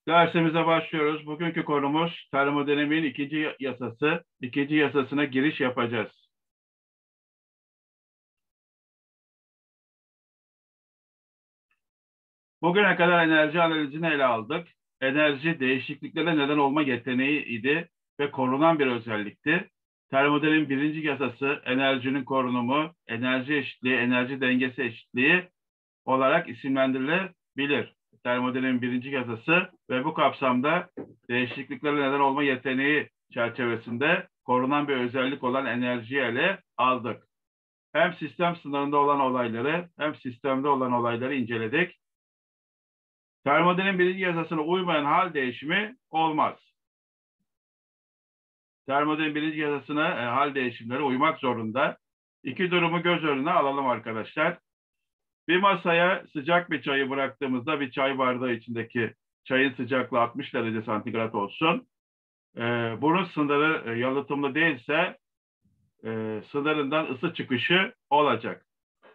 Dersimize başlıyoruz. Bugünkü konumuz termodinamiğin ikinci yasası. İkinci yasasına giriş yapacağız. Bugüne kadar enerji analizini ele aldık. Enerji değişikliklere neden olma yeteneği idi ve korunan bir özellikti. Termodinamiğin birinci yasası enerjinin korunumu, enerji eşitliği, enerji dengesi eşitliği olarak isimlendirilebilir. Termodinamiğin birinci yasası ve bu kapsamda değişikliklere neden olma yeteneği çerçevesinde korunan bir özellik olan enerjiyi ele aldık. Hem sistem sınırında olan olayları hem sistemde olan olayları inceledik. Termodinamiğin birinci yasasına uymayan hal değişimi olmaz. Termodinamiğin birinci yasasına hal değişimleri uymak zorunda. İki durumu göz önüne alalım arkadaşlar. Bir masaya sıcak bir çayı bıraktığımızda bir çay bardağı içindeki çayın sıcaklığı 60 derece santigrat olsun. Bunun sınırı yalıtımlı değilse sınırından ısı çıkışı olacak.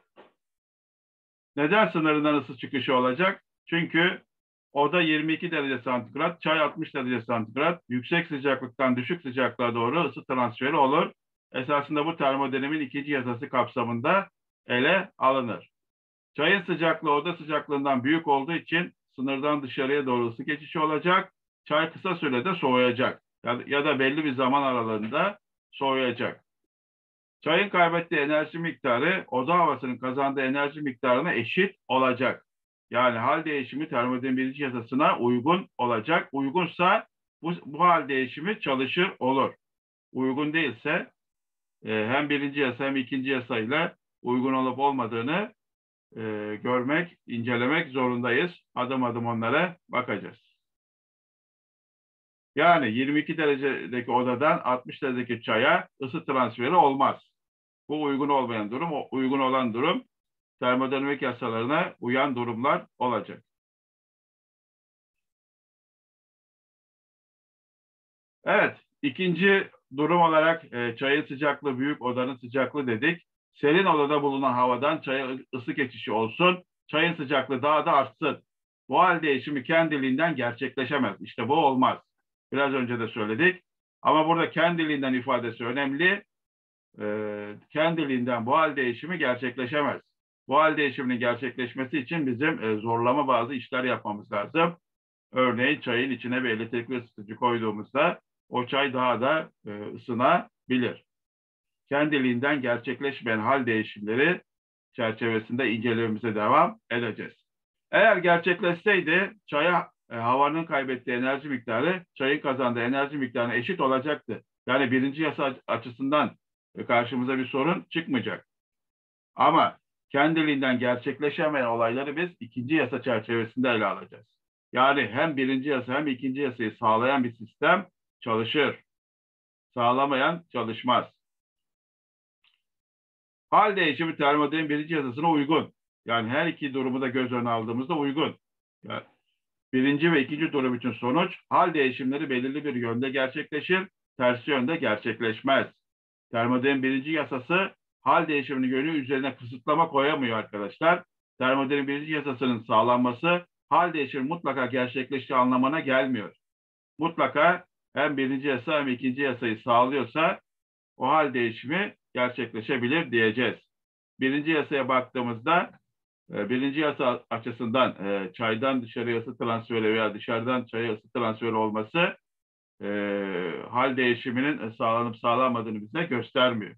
Neden sınırından ısı çıkışı olacak? Çünkü oda 22 derece santigrat, çay 60 derece santigrat. Yüksek sıcaklıktan düşük sıcaklığa doğru ısı transferi olur. Esasında bu termodinamiğin ikinci yasası kapsamında ele alınır. Çayın sıcaklığı oda sıcaklığından büyük olduğu için sınırdan dışarıya doğru ısı geçişi olacak. Çay kısa sürede soğuyacak ya da belli bir zaman aralığında soğuyacak. Çayın kaybettiği enerji miktarı oda havasının kazandığı enerji miktarına eşit olacak. Yani hal değişimi termodinamik birinci yasasına uygun olacak. Uygunsa bu hal değişimi çalışır olur. Uygun değilse hem birinci yasa hem ikinci yasayla uygun olup olmadığını görmek, incelemek zorundayız. Adım adım onlara bakacağız. Yani 22 derecedeki odadan 60 derecedeki çaya ısı transferi olmaz. Bu uygun olmayan durum, o uygun olan durum termodinamik yasalarına uyan durumlar olacak. Evet, ikinci durum olarak çayın sıcaklığı büyük, odanın sıcaklığı dedik. Serin odada bulunan havadan çaya ısı geçişi olsun, çayın sıcaklığı daha da artsın. Bu hal değişimi kendiliğinden gerçekleşemez. İşte bu olmaz. Biraz önce de söyledik. Ama burada kendiliğinden ifadesi önemli. Kendiliğinden bu hal değişimi gerçekleşemez. Bu hal değişiminin gerçekleşmesi için bizim zorlama bazı işler yapmamız lazım. Örneğin çayın içine bir elektrikli ısıtıcı koyduğumuzda o çay daha da ısınabilir. Kendiliğinden gerçekleşmeyen hal değişimleri çerçevesinde incelememize devam edeceğiz. Eğer gerçekleşseydi çaya havanın kaybettiği enerji miktarı çayın kazandığı enerji miktarına eşit olacaktı. Yani birinci yasa açısından karşımıza bir sorun çıkmayacak. Ama kendiliğinden gerçekleşemeyen olayları biz ikinci yasa çerçevesinde ele alacağız. Yani hem birinci yasa hem ikinci yasayı sağlayan bir sistem çalışır. Sağlamayan çalışmaz. Hal değişimi termodinamiğin birinci yasasına uygun. Yani her iki durumu da göz önüne aldığımızda uygun. Yani birinci ve ikinci durum için sonuç hal değişimleri belirli bir yönde gerçekleşir, tersi yönde gerçekleşmez. Termodinamiğin birinci yasası hal değişiminin yönü üzerine kısıtlama koyamıyor arkadaşlar. Termodinamiğin birinci yasasının sağlanması hal değişimi mutlaka gerçekleştiği anlamına gelmiyor. Mutlaka hem birinci yasa hem ikinci yasayı sağlıyorsa o hal değişimi gerçekleşebilir diyeceğiz. Birinci yasaya baktığımızda birinci yasa açısından çaydan dışarıya ısı transferi veya dışarıdan çaya ısı transferi olması hal değişiminin sağlanıp sağlanmadığını bize göstermiyor.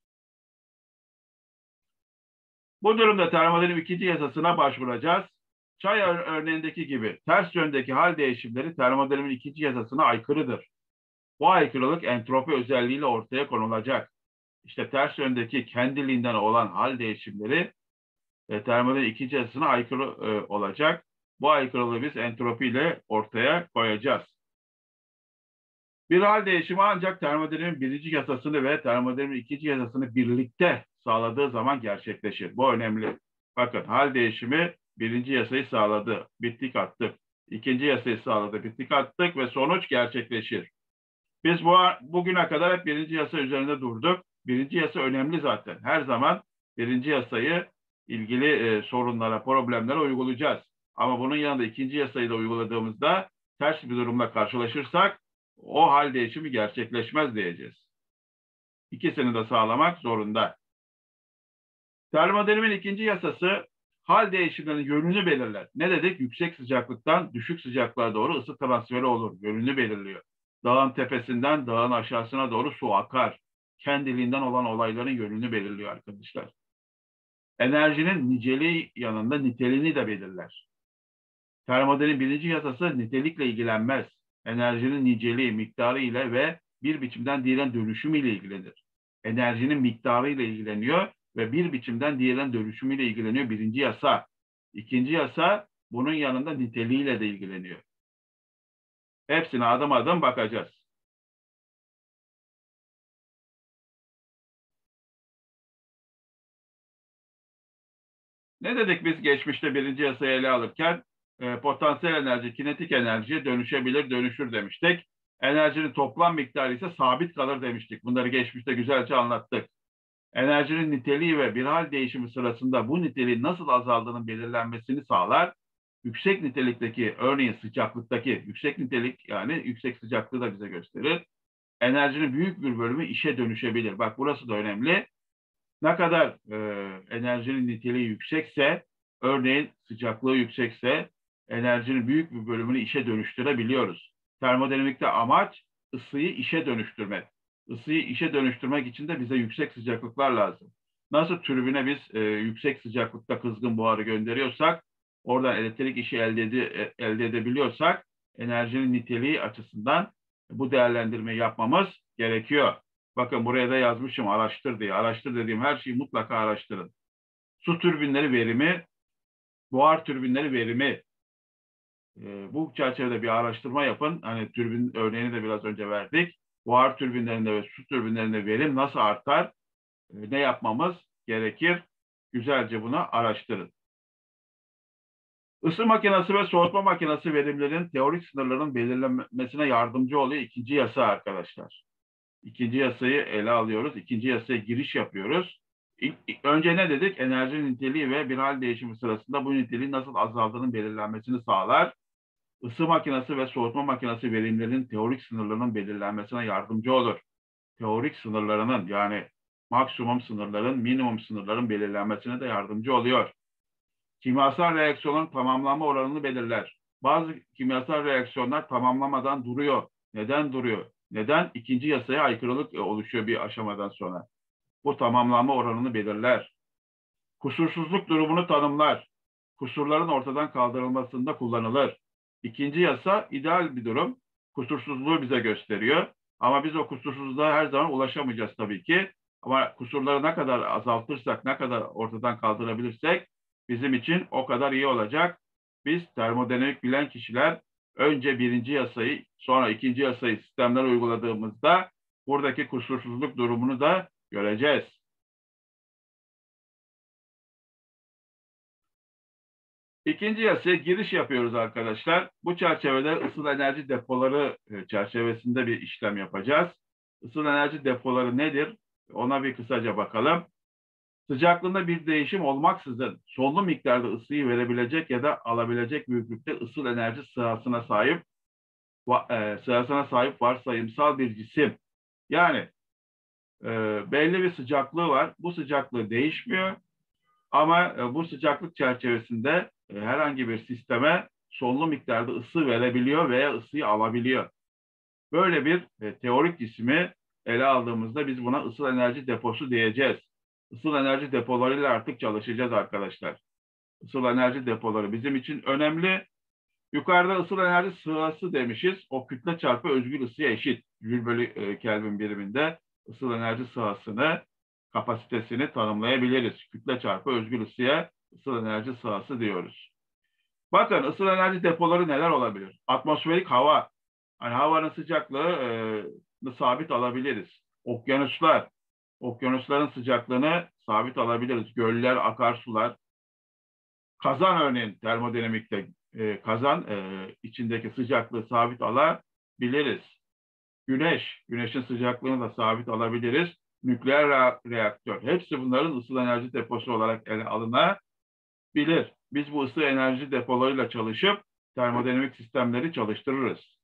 Bu durumda termodinamik ikinci yasasına başvuracağız. Çay örneğindeki gibi ters yöndeki hal değişimleri termodinamik ikinci yasasına aykırıdır. Bu aykırılık entropi özelliğiyle ortaya konulacak. İşte ters yöndeki kendiliğinden olan hal değişimleri termodinamik ikinci yasasına aykırı olacak. Bu aykırılığı biz entropiyle ortaya koyacağız. Bir hal değişimi ancak termodinamiğin birinci yasasını ve termodinamiğin ikinci yasasını birlikte sağladığı zaman gerçekleşir. Bu önemli. Bakın hal değişimi birinci yasayı sağladı, bittik attık. İkinci yasayı sağladı, bittik attık ve sonuç gerçekleşir. Biz bugüne kadar hep birinci yasa üzerinde durduk. Birinci yasa önemli zaten. Her zaman birinci yasayı ilgili sorunlara, problemlere uygulayacağız. Ama bunun yanında ikinci yasayı da uyguladığımızda ters bir durumla karşılaşırsak o hal değişimi gerçekleşmez diyeceğiz. İkisini de sağlamak zorunda. Termodinamiğin ikinci yasası hal değişimlerinin yönünü belirler. Ne dedik? Yüksek sıcaklıktan düşük sıcaklığa doğru ısı transferi olur. Yönünü belirliyor. Dağın tepesinden dağın aşağısına doğru su akar. Kendiliğinden olan olayların yönünü belirliyor arkadaşlar. Enerjinin niceliği yanında niteliğini de belirler. Termodinamiğin birinci yasası nitelikle ilgilenmez. Enerjinin niceliği, miktarı ile ve bir biçimden diğerine dönüşümüyle ilgilenir. Enerjinin miktarı ile ilgileniyor ve bir biçimden diğerine dönüşümüyle ilgileniyor birinci yasa. İkinci yasa bunun yanında niteliğiyle de ilgileniyor. Hepsine adım adım bakacağız. Ne dedik biz geçmişte birinci yasayı ele alırken? Potansiyel enerji, kinetik enerjiye dönüşebilir, dönüşür demiştik. Enerjinin toplam miktarı ise sabit kalır demiştik. Bunları geçmişte güzelce anlattık. Enerjinin niteliği ve bir hal değişimi sırasında bu niteliğin nasıl azaldığının belirlenmesini sağlar. Yüksek nitelikteki, örneğin sıcaklıktaki yüksek nitelik yani yüksek sıcaklığı da bize gösterir. Enerjinin büyük bir bölümü işe dönüşebilir. Bak burası da önemli. Ne kadar enerjinin niteliği yüksekse, örneğin sıcaklığı yüksekse enerjinin büyük bir bölümünü işe dönüştürebiliyoruz. Termodinamikte amaç ısıyı işe dönüştürmek. Isıyı işe dönüştürmek için de bize yüksek sıcaklıklar lazım. Nasıl türbine biz yüksek sıcaklıkta kızgın buharı gönderiyorsak, oradan elektrik işi elde edebiliyorsak, enerjinin niteliği açısından bu değerlendirmeyi yapmamız gerekiyor. Bakın buraya da yazmışım araştır diye. Araştır dediğim her şeyi mutlaka araştırın. Su türbinleri verimi, buhar türbinleri verimi. Bu çerçevede bir araştırma yapın. Hani türbin örneğini de biraz önce verdik. Buhar türbinlerinde ve su türbinlerinde verim nasıl artar? Ne yapmamız gerekir? Güzelce bunu araştırın. Isı makinesi ve soğutma makinesi verimlerinin teorik sınırlarının belirlenmesine yardımcı oluyor ikinci yasa arkadaşlar. İkinci yasayı ele alıyoruz. İkinci yasaya giriş yapıyoruz. Önce ne dedik? Enerji niteliği ve bir hal değişimi sırasında bu niteliğin nasıl azaldığının belirlenmesini sağlar. Isı makinesi ve soğutma makinesi verimlerinin teorik sınırlarının belirlenmesine yardımcı olur. Teorik sınırlarının yani maksimum sınırların, minimum sınırların belirlenmesine de yardımcı oluyor. Kimyasal reaksiyonun tamamlanma oranını belirler. Bazı kimyasal reaksiyonlar tamamlamadan duruyor. Neden duruyor? Neden? İkinci yasaya aykırılık oluşuyor bir aşamadan sonra. Bu tamamlanma oranını belirler. Kusursuzluk durumunu tanımlar. Kusurların ortadan kaldırılmasında kullanılır. İkinci yasa ideal bir durum. Kusursuzluğu bize gösteriyor. Ama biz o kusursuzluğa her zaman ulaşamayacağız tabii ki. Ama kusurları ne kadar azaltırsak, ne kadar ortadan kaldırabilirsek bizim için o kadar iyi olacak. Biz termodinamik bilen kişiler önce birinci yasayı, sonra ikinci yasayı sistemler uyguladığımızda buradaki kusursuzluk durumunu da göreceğiz. İkinci yasaya giriş yapıyoruz arkadaşlar. Bu çerçevede ısıl enerji depoları çerçevesinde bir işlem yapacağız. Isıl enerji depoları nedir? Ona bir kısaca bakalım. Sıcaklığında bir değişim olmaksızın sonlu miktarda ısıyı verebilecek ya da alabilecek büyüklükte ısıl enerji sahasına sahip varsayımsal bir cisim. Yani belli bir sıcaklığı var. Bu sıcaklığı değişmiyor. Ama bu sıcaklık çerçevesinde herhangi bir sisteme sonlu miktarda ısı verebiliyor veya ısıyı alabiliyor. Böyle bir teorik cismi ele aldığımızda biz buna ısıl enerji deposu diyeceğiz. Isıl enerji depolarıyla artık çalışacağız arkadaşlar. Isıl enerji depoları bizim için önemli. Yukarıda ısıl enerji sırası demişiz. O kütle çarpı özgül ısıya eşit. Jül bölü Kelvin biriminde ısıl enerji sahasını, kapasitesini tanımlayabiliriz. Kütle çarpı özgül ısıya ısıl enerji sahası diyoruz. Bakın ısıl enerji depoları neler olabilir? Atmosferik hava. Yani havanın sıcaklığını sabit alabiliriz. Okyanuslar. Okyanusların sıcaklığını sabit alabiliriz. Göller, akarsular. Kazan örneğin termodinamikte kazan içindeki sıcaklığı sabit alabiliriz. Güneşin sıcaklığını da sabit alabiliriz. Nükleer reaktör. Hepsi bunların ısı enerji deposu olarak ele alınabilir. Biz bu ısı enerji depolarıyla çalışıp termodinamik sistemleri çalıştırırız.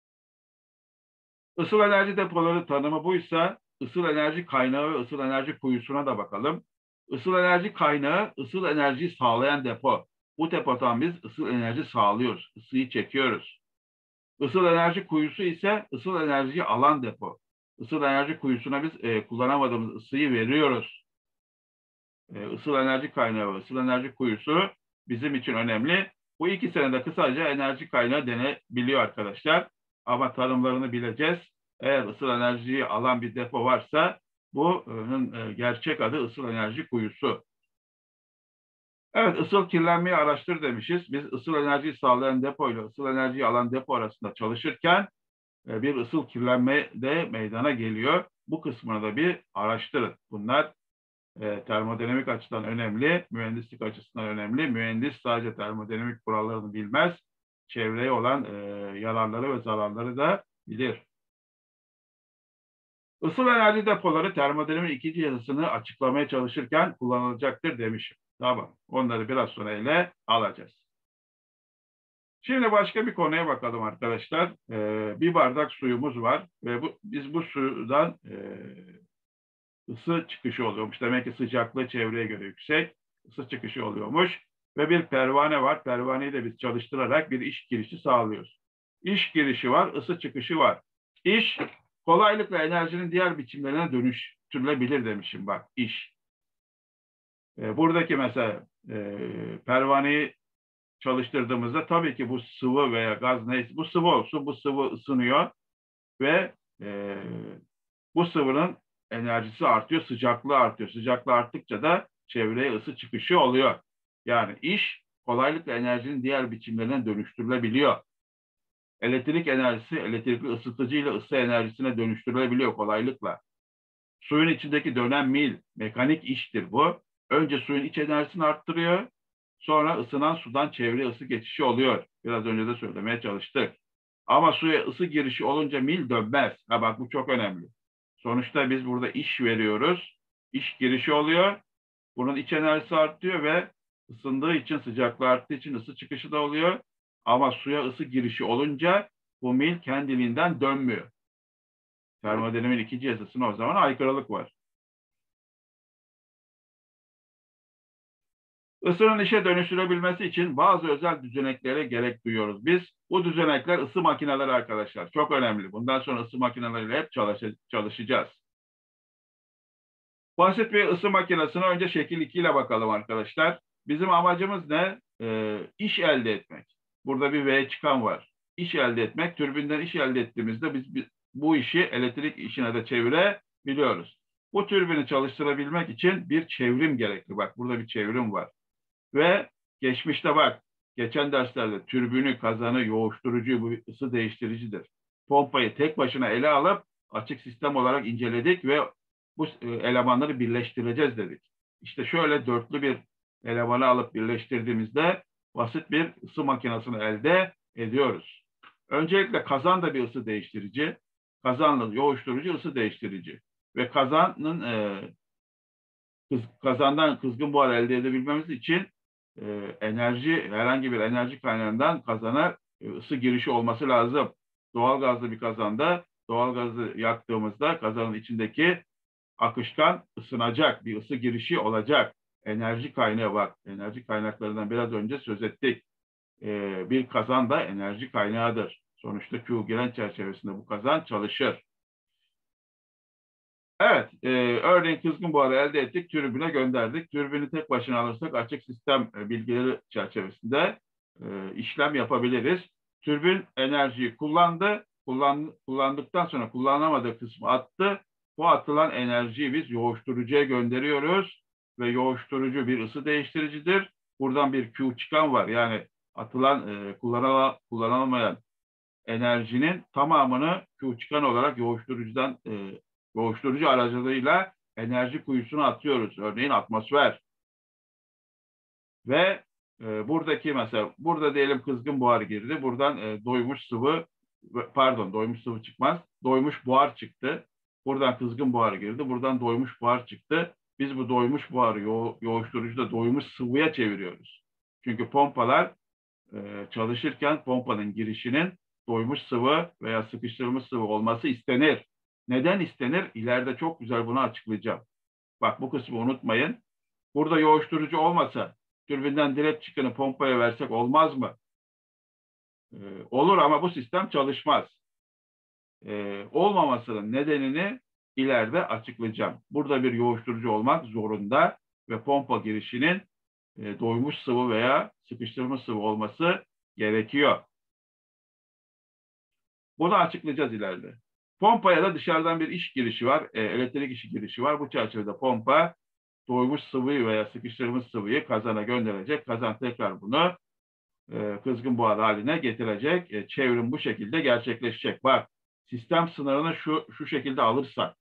Isıl enerji depoları tanımı buysa ısıl enerji kaynağı ve ısıl enerji kuyusuna da bakalım. Isıl enerji kaynağı ısıl enerjiyi sağlayan depo. Bu depodan biz ısıl enerji sağlıyoruz, ısıyı çekiyoruz. Isıl enerji kuyusu ise ısıl enerjiyi alan depo. Isıl enerji kuyusuna biz kullanamadığımız ısıyı veriyoruz. Isıl enerji kaynağı ve ısıl enerji kuyusu bizim için önemli. Bu ikisine de kısaca enerji kaynağı denebiliyor arkadaşlar. Ama tanımlarını bileceğiz. Eğer ısıl enerjiyi alan bir depo varsa bunun gerçek adı ısıl enerji kuyusu. Evet, ısıl kirlenmeyi araştır demişiz. Biz ısıl enerjiyi sağlayan depo ile ısıl enerjiyi alan depo arasında çalışırken bir ısıl kirlenme de meydana geliyor. Bu kısmını da bir araştırın. Bunlar termodinamik açıdan önemli, mühendislik açısından önemli. Mühendis sadece termodinamik kurallarını bilmez, çevreye olan yararları ve zararları da bilir. Isıl enerji depoları termodinamiğin ikinci yasasını açıklamaya çalışırken kullanılacaktır demişim. Tamam, onları biraz sonra ele alacağız. Şimdi başka bir konuya bakalım arkadaşlar. Bir bardak suyumuz var ve biz bu sudan ısı çıkışı oluyormuş. Demek ki sıcaklığı çevreye göre yüksek, ısı çıkışı oluyormuş. Ve bir pervane var. Pervaneyi de biz çalıştırarak bir iş girişi sağlıyoruz. İş girişi var, ısı çıkışı var. İş kolaylıkla enerjinin diğer biçimlerine dönüştürülebilir demişim bak iş. Buradaki mesela pervaneyi çalıştırdığımızda tabii ki bu sıvı veya gaz neyse bu sıvı olsun, bu sıvı ısınıyor ve bu sıvının enerjisi artıyor, sıcaklığı artıyor. Sıcaklığı arttıkça da çevreye ısı çıkışı oluyor. Yani iş kolaylıkla enerjinin diğer biçimlerine dönüştürülebiliyor. Elektrik enerjisi elektrikli ısıtıcı ile ısı enerjisine dönüştürülebiliyor kolaylıkla. Suyun içindeki dönen mil, mekanik iştir bu. Önce suyun iç enerjisini arttırıyor, sonra ısınan sudan çevreye ısı geçişi oluyor. Biraz önce de söylemeye çalıştık. Ama suya ısı girişi olunca mil dönmez. Ha bak bu çok önemli. Sonuçta biz burada iş veriyoruz. İş girişi oluyor. Bunun iç enerjisi artıyor ve ısındığı için, sıcaklığı arttığı için ısı çıkışı da oluyor. Ama suya ısı girişi olunca bu mil kendiliğinden dönmüyor. Termodinamiğin ikinci yasasına o zaman aykırılık var. Isının işe dönüştürülebilmesi için bazı özel düzeneklere gerek duyuyoruz. Biz bu düzenekler ısı makineleri arkadaşlar. Çok önemli. Bundan sonra ısı makineleriyle hep çalışacağız. Basit bir ısı makinesine önce şekil 2 ile bakalım arkadaşlar. Bizim amacımız ne? İş elde etmek. Burada bir V çıkan var. İş elde etmek. Türbinden iş elde ettiğimizde biz bu işi elektrik işine de çevirebiliyoruz. Bu türbini çalıştırabilmek için bir çevrim gerekli. Bak burada bir çevrim var. Ve geçmişte bak, geçen derslerde türbünü, kazanı, yoğuşturucu, bu ısı değiştiricidir. Pompayı tek başına ele alıp açık sistem olarak inceledik ve bu elemanları birleştireceğiz dedik. İşte şöyle dörtlü bir elemanı alıp birleştirdiğimizde basit bir ısı makinesini elde ediyoruz. Öncelikle kazan da bir ısı değiştirici, kazanlı yoğuşturucu ısı değiştirici ve kazandan kızgın buhar elde edebilmemiz için herhangi bir enerji kaynağından kazana ısı girişi olması lazım. Doğalgazlı bir kazanda doğalgazı yaktığımızda kazanın içindeki akışkan ısınacak, bir ısı girişi olacak. Enerji kaynağı var. Enerji kaynaklarından biraz önce söz ettik. Bir kazan da enerji kaynağıdır. Sonuçta Q giren çerçevesinde bu kazan çalışır. Evet, örneğin kızgın buharı elde ettik, türbüne gönderdik. Türbünü tek başına alırsak açık sistem bilgileri çerçevesinde işlem yapabiliriz. Türbün enerjiyi kullandıktan sonra kullanamadığı kısmı attı. Bu atılan enerjiyi biz yoğuşturucuya gönderiyoruz ve yoğuşturucu bir ısı değiştiricidir. Buradan bir Q çıkan var. Yani atılan, kullanılmayan enerjinin tamamını Q çıkan olarak yoğuşturucu aracılığıyla enerji kuyusuna atıyoruz. Örneğin atmosfer. Ve buradaki mesela burada diyelim kızgın buhar girdi. Buradan doymuş sıvı çıkmaz. Doymuş buhar çıktı. Buradan kızgın buhar girdi. Buradan doymuş buhar çıktı. Biz bu doymuş buharı yoğuşturucuda doymuş sıvıya çeviriyoruz. Çünkü pompalar çalışırken pompanın girişinin doymuş sıvı veya sıkıştırılmış sıvı olması istenir. Neden istenir? İleride çok güzel bunu açıklayacağım. Bak bu kısmı unutmayın. Burada yoğuşturucu olmasa türbinden direkt çıkanı pompaya versek olmaz mı? Olur ama bu sistem çalışmaz. Olmamasının nedenini ileride açıklayacağım. Burada bir yoğuşturucu olmak zorunda ve pompa girişinin doymuş sıvı veya sıkıştırmış sıvı olması gerekiyor. Bunu açıklayacağız ileride. Pompaya da dışarıdan bir iş girişi var, elektrik işi girişi var. Bu çerçevede pompa doymuş sıvıyı veya sıkıştırılmış sıvıyı kazana gönderecek. Kazan tekrar bunu kızgın buhar haline getirecek. Çevrim bu şekilde gerçekleşecek. Bak, sistem sınırını şu şekilde alırsak,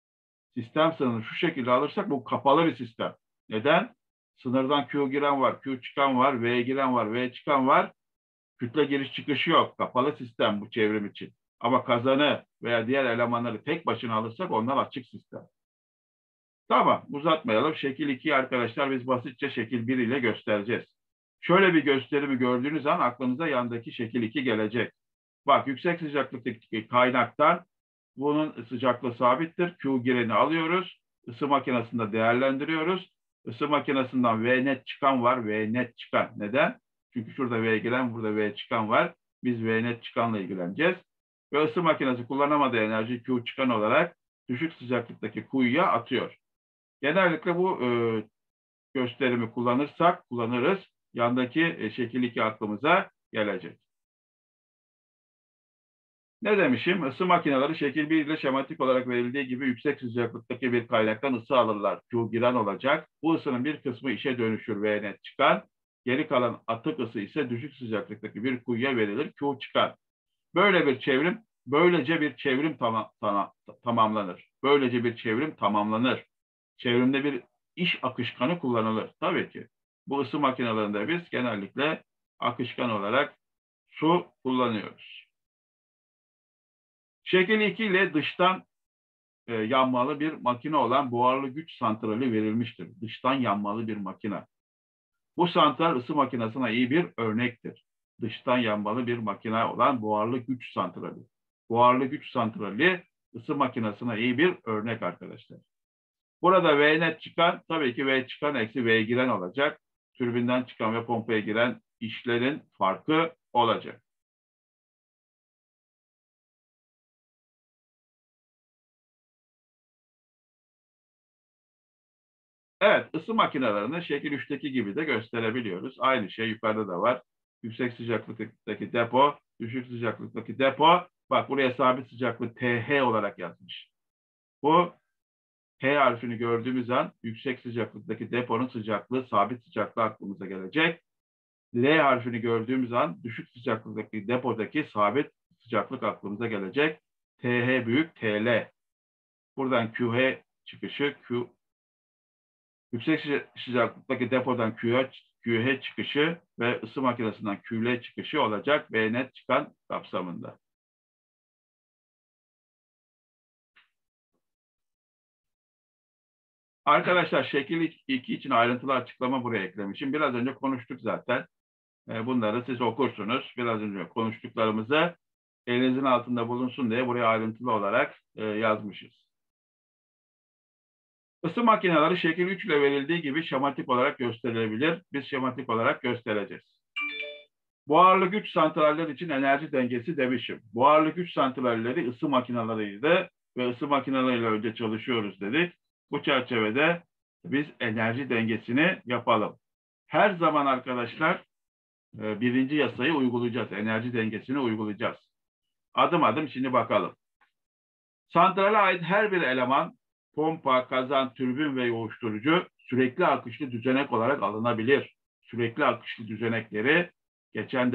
bu kapalı bir sistem. Neden? Sınırdan Q giren var, Q çıkan var, V giren var, V çıkan var. Kütle giriş çıkışı yok. Kapalı sistem bu çevrim için. Ama kazanı veya diğer elemanları tek başına alırsak onlar açık sistem. Tamam, uzatmayalım. Şekil 2'yi arkadaşlar biz basitçe şekil 1 ile göstereceğiz. Şöyle bir gösterimi gördüğünüz an aklınıza yandaki şekil 2 gelecek. Bak, yüksek sıcaklıktaki kaynaktan bunun sıcaklığı sabittir. Q gireni alıyoruz. Isı makinesinde değerlendiriyoruz. Isı makinesinden V net çıkan var. V net çıkan. Neden? Çünkü şurada V giren, burada V çıkan var. Biz V net çıkanla ilgileneceğiz. Ve ısı makinesi kullanamadığı enerji Q çıkan olarak düşük sıcaklıktaki kuyuya atıyor. Genellikle bu gösterimi kullanırız. Yandaki şekil 2 aklımıza gelecek. Ne demişim? Isı makineleri şekil 1 ile şematik olarak verildiği gibi yüksek sıcaklıktaki bir kaynaktan ısı alırlar. Q giren olacak. Bu ısının bir kısmı işe dönüşür, V net çıkar. Geri kalan atık ısı ise düşük sıcaklıktaki bir kuyuya verilir. Q çıkar. Böylece bir çevrim tamamlanır. Çevrimde bir iş akışkanı kullanılır. Tabii ki. Bu ısı makinelerinde biz genellikle akışkan olarak su kullanıyoruz. Şekil 2 ile dıştan yanmalı bir makine olan buharlı güç santrali verilmiştir. Dıştan yanmalı bir makine. Bu santral ısı makinesine iyi bir örnektir. Dıştan yanmalı bir makine olan buharlı güç santrali. Buharlı güç santrali ısı makinesine iyi bir örnek arkadaşlar. Burada V net çıkan, tabii ki V çıkan eksi V giren olacak. Türbinden çıkan ve pompaya giren işlerin farkı olacak. Evet, ısı makinelerini şekil 3'teki gibi de gösterebiliyoruz. Aynı şey yukarıda da var. Yüksek sıcaklıktaki depo, düşük sıcaklıktaki depo. Bak, buraya sabit sıcaklık TH olarak yazmış. Bu T harfini gördüğümüz an yüksek sıcaklıktaki deponun sıcaklığı, sabit sıcaklığı aklımıza gelecek. L harfini gördüğümüz an düşük sıcaklıktaki depodaki sabit sıcaklık aklımıza gelecek. TH büyük TL. Buradan QH çıkışı, yüksek sıcaklıktaki depodan QH çıkışı ve ısı makinesinden QL çıkışı olacak ve net çıkan kapsamında. Arkadaşlar şekil 2 için ayrıntılı açıklama buraya eklemişim. Biraz önce konuştuk zaten. Bunları siz okursunuz. Biraz önce konuştuklarımızı elinizin altında bulunsun diye buraya ayrıntılı olarak yazmışız. Isı makineleri şekil 3 ile verildiği gibi şematik olarak gösterilebilir. Biz şematik olarak göstereceğiz. Buharlı güç santralleri için enerji dengesi demişim. Buharlı güç santralleri ısı makineleriydi ve ısı makineleriyle önce çalışıyoruz dedik. Bu çerçevede biz enerji dengesini yapalım. Her zaman arkadaşlar birinci yasayı uygulayacağız. Enerji dengesini uygulayacağız. Adım adım şimdi bakalım. Santrale ait her bir eleman, pompa, kazan, türbin ve yoğuşturucu sürekli akışlı düzenek olarak alınabilir. Sürekli akışlı düzenekleri geçen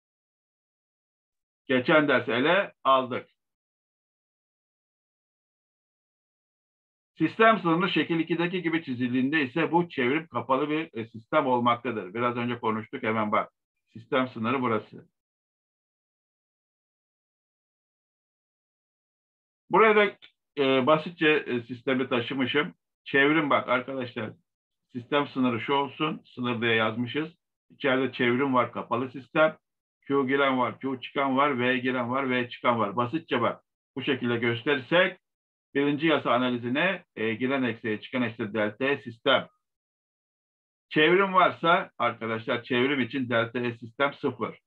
ders ele aldık. Sistem sınırı şekil 2'deki gibi çizildiğinde ise bu çevrim kapalı bir sistem olmaktadır. Biraz önce konuştuk, hemen bak. Sistem sınırı burası. Buraya da basitçe sistemi taşımışım. Çevrim bak arkadaşlar. Sistem sınırı şu olsun. Sınır diye yazmışız. İçeride çevrim var, kapalı sistem. Q giren var, Q çıkan var, V giren var, V çıkan var. Basitçe bak. Bu şekilde gösterirsek birinci yasa analizine giren eksiğe çıkan eşittir delta E sistem. Çevrim varsa arkadaşlar çevrim için delta E sistem 0.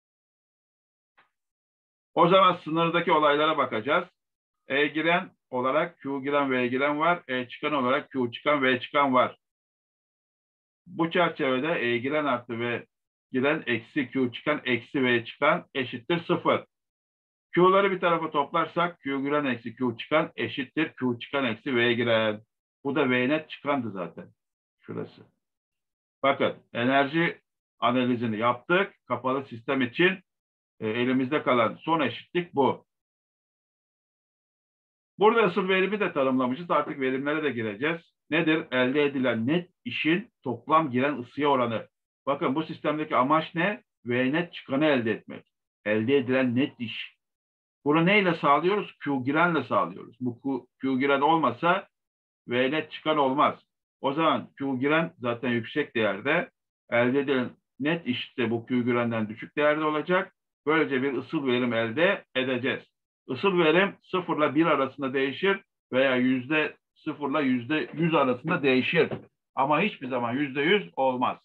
O zaman sınırdaki olaylara bakacağız. E giren olarak Q giren V giren var. E çıkan olarak Q çıkan V çıkan var. Bu çerçevede E giren artı V giren eksi Q çıkan eksi V çıkan eşittir 0. Q'ları bir tarafa toplarsak Q giren eksi Q çıkan eşittir Q çıkan eksi V giren. Bu da V net çıkandı zaten. Şurası. Bakın enerji analizini yaptık. Kapalı sistem için elimizde kalan son eşitlik bu. Burada ısıl verimi de tanımlamışız. Artık verimlere de gireceğiz. Nedir? Elde edilen net işin toplam giren ısıya oranı. Bakın bu sistemdeki amaç ne? V net çıkanı elde etmek. Elde edilen net iş. Bunu neyle sağlıyoruz? Q girenle sağlıyoruz. Bu Q giren olmasa V net çıkan olmaz. O zaman Q giren zaten yüksek değerde. Elde edilen net iş de bu Q girenden düşük değerde olacak. Böylece bir ısıl verim elde edeceğiz. Isıl verim 0 ile 1 arasında değişir veya %0 ile %100 arasında değişir. Ama hiçbir zaman %100 olmaz.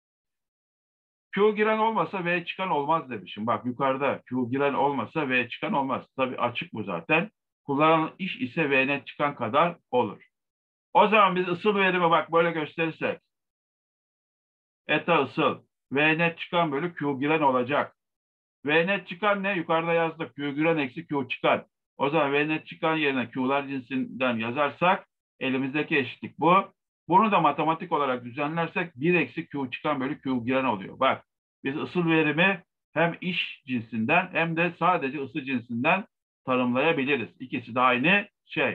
Q giren olmasa V çıkan olmaz demişim. Bak yukarıda Q giren olmasa V çıkan olmaz. Tabii açık bu zaten. Kullanılan iş ise V net çıkan kadar olur. O zaman biz ısıl verimi bak böyle gösterirsek. Eta ısıl. V net çıkan bölü Q giren olacak. V net çıkan ne? Yukarıda yazdık. Q giren eksi Q çıkan. O zaman V net çıkan yerine Q'lar cinsinden yazarsak elimizdeki eşitlik bu. Bunu da matematik olarak düzenlersek 1 eksi Q çıkan bölü Q giren oluyor. Bak biz ısıl verimi hem iş cinsinden hem de sadece ısı cinsinden tanımlayabiliriz. İkisi de aynı şey.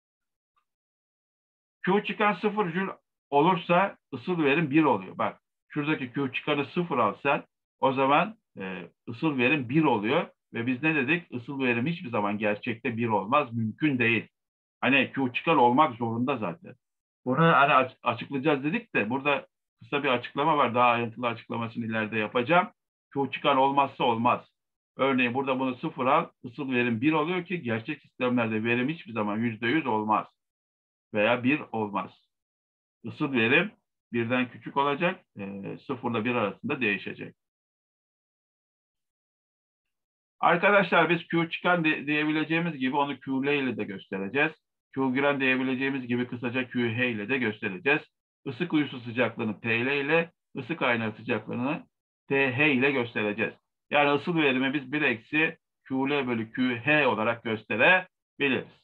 Q çıkan 0 jül olursa ısıl verim 1 oluyor. Bak şuradaki Q çıkanı 0 alsan o zaman ısıl verim 1 oluyor. Ve biz ne dedik? Isıl verim hiçbir zaman gerçekte 1 olmaz. Mümkün değil. Hani Q çıkan olmak zorunda zaten. Bunu hani açıklayacağız dedik de burada kısa bir açıklama var. Daha ayrıntılı açıklamasını ileride yapacağım. Q çıkan olmazsa olmaz. Örneğin burada bunu 0 al. Isıl verim 1 oluyor ki gerçek sistemlerde verim hiçbir zaman %100 olmaz. Veya 1 olmaz. Isıl verim birden küçük olacak. 0 ile 1 arasında değişecek. Arkadaşlar biz Q çıkan diyebileceğimiz gibi onu QL ile de göstereceğiz. Q giren diyebileceğimiz gibi kısaca QH ile de göstereceğiz. Isı kuyusu sıcaklığını TL ile, ısı kaynağı sıcaklığını TH ile göstereceğiz. Yani ısıl verimi biz 1 eksi QL bölü QH olarak gösterebiliriz.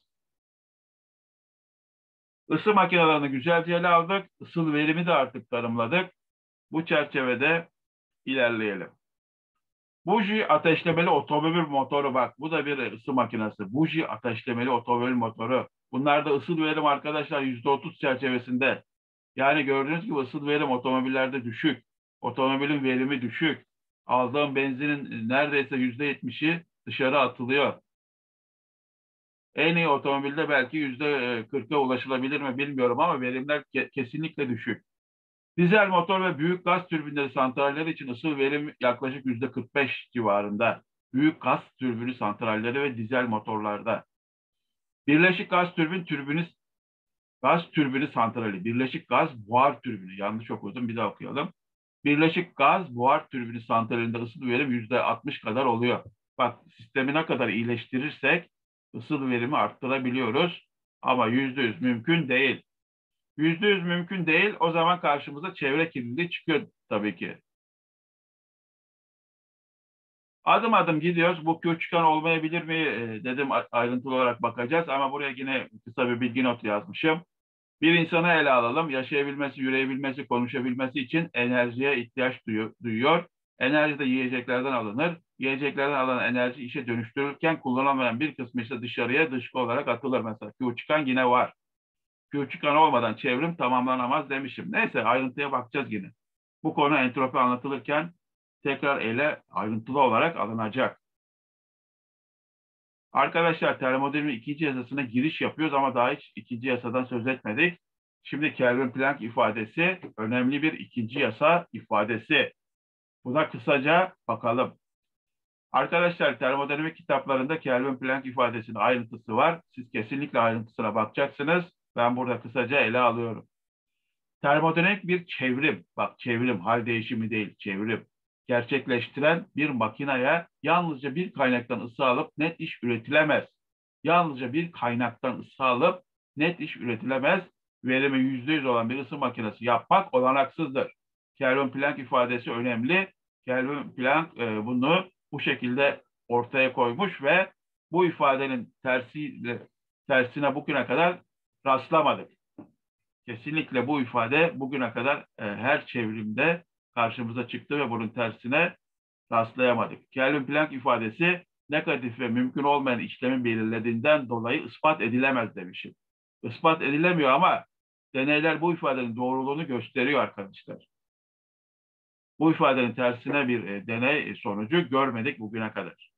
Isı makinelerini güzelce ele aldık. Isıl verimi de artık tanımladık. Bu çerçevede ilerleyelim. Buji ateşlemeli otomobil motoru bak. Bu da bir ısı makinesi. Buji ateşlemeli otomobil motoru. Bunlarda ısı verim arkadaşlar %30 çerçevesinde. Yani gördüğünüz gibi ısı verim otomobillerde düşük. Otomobilin verimi düşük. Aldığım benzinin neredeyse %70'i dışarı atılıyor. En iyi otomobilde belki %40'a ulaşılabilir mi bilmiyorum ama verimler kesinlikle düşük. Dizel motor ve büyük gaz türbinleri santralleri için ısı verim yaklaşık %45 civarında. Büyük gaz türbini santralleri ve dizel motorlarda. Birleşik gaz türbini santrali. Birleşik gaz buhar türbini. Yanlış okudum bir daha okuyalım. Birleşik gaz buhar türbini santralinde ısı verim %60 kadar oluyor. Bak sistemi ne kadar iyileştirirsek ısı verimi arttırabiliyoruz. Ama %100 mümkün değil. %100 mümkün değil. O zaman karşımıza çevre kirliliği çıkıyor tabii ki. Adım adım gidiyoruz. Bu Q çıkan olmayabilir mi dedim, ayrıntılı olarak bakacağız. Ama buraya yine kısa bir bilgi notu yazmışım. Bir insanı ele alalım. Yaşayabilmesi, yürüyebilmesi, konuşabilmesi için enerjiye ihtiyaç duyuyor. Enerji de yiyeceklerden alınır. Yiyeceklerden alınan enerji işe dönüştürülürken kullanılmayan bir kısmı ise dışarıya dışkı olarak atılır. Mesela Q çıkan yine var. Q çıkan olmadan çevrim tamamlanamaz demişim. Neyse ayrıntıya bakacağız yine. Bu konu entropi anlatılırken tekrar ele ayrıntılı olarak alınacak. Arkadaşlar termodinamiğin ikinci yasasına giriş yapıyoruz ama daha hiç ikinci yasadan söz etmedik. Şimdi Kelvin Planck ifadesi önemli bir ikinci yasa ifadesi. Buna kısaca bakalım. Arkadaşlar termodinamik kitaplarında Kelvin Planck ifadesinin ayrıntısı var. Siz kesinlikle ayrıntısına bakacaksınız. Ben burada kısaca ele alıyorum. Termodinamik bir çevrim, bak çevrim, hal değişimi değil, çevrim gerçekleştiren bir makineye yalnızca bir kaynaktan ısı alıp net iş üretilemez. Yalnızca bir kaynaktan ısı alıp net iş üretilemez. Verimi %100 olan bir ısı makinesi yapmak olanaksızdır. Kelvin Planck ifadesi önemli. Kelvin Planck bunu bu şekilde ortaya koymuş ve bu ifadenin tersine bugüne kadar rastlamadık. Kesinlikle bu ifade bugüne kadar her çevrimde karşımıza çıktı ve bunun tersine rastlayamadık. Kelvin Planck ifadesi negatif ve mümkün olmayan işlemi belirlediğinden dolayı ispat edilemez demişim. İspat edilemiyor ama deneyler bu ifadenin doğruluğunu gösteriyor arkadaşlar. Bu ifadenin tersine bir deney sonucu görmedik bugüne kadar.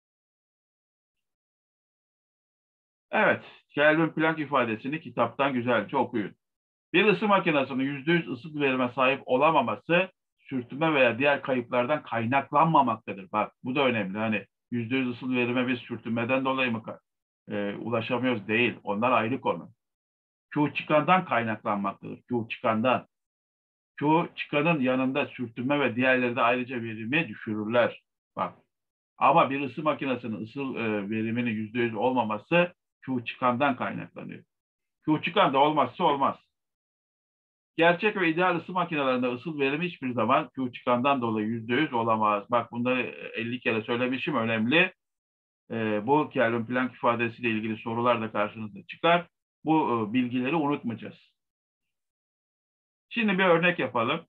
Evet, Kelvin Planck ifadesini kitaptan güzelce okuyun. Bir ısı makinesinin %100 ısı verime sahip olamaması sürtünme veya diğer kayıplardan kaynaklanmamaktadır. Bak bu da önemli. Hani %100 ısı verime biz sürtünmeden dolayı mı ulaşamıyoruz? Değil. Onlar ayrı konu. Q çıkandan kaynaklanmaktadır. Q çıkandan. Q çıkanın yanında sürtünme ve diğerleri de ayrıca verimi düşürürler. Bak. Ama bir ısı makinesinin ısı veriminin %100 olmaması Q çıkandan kaynaklanıyor. Q çıkan da olmazsa olmaz. Gerçek ve ideal ısı makinelerinde ısı verimi hiçbir zaman Q çıkandan dolayı %100 olamaz. Bak bunları 50 kere söylemişim, önemli. Bu Kelvin Planck ifadesiyle ilgili sorular da karşınıza çıkar. Bu bilgileri unutmayacağız. Şimdi bir örnek yapalım.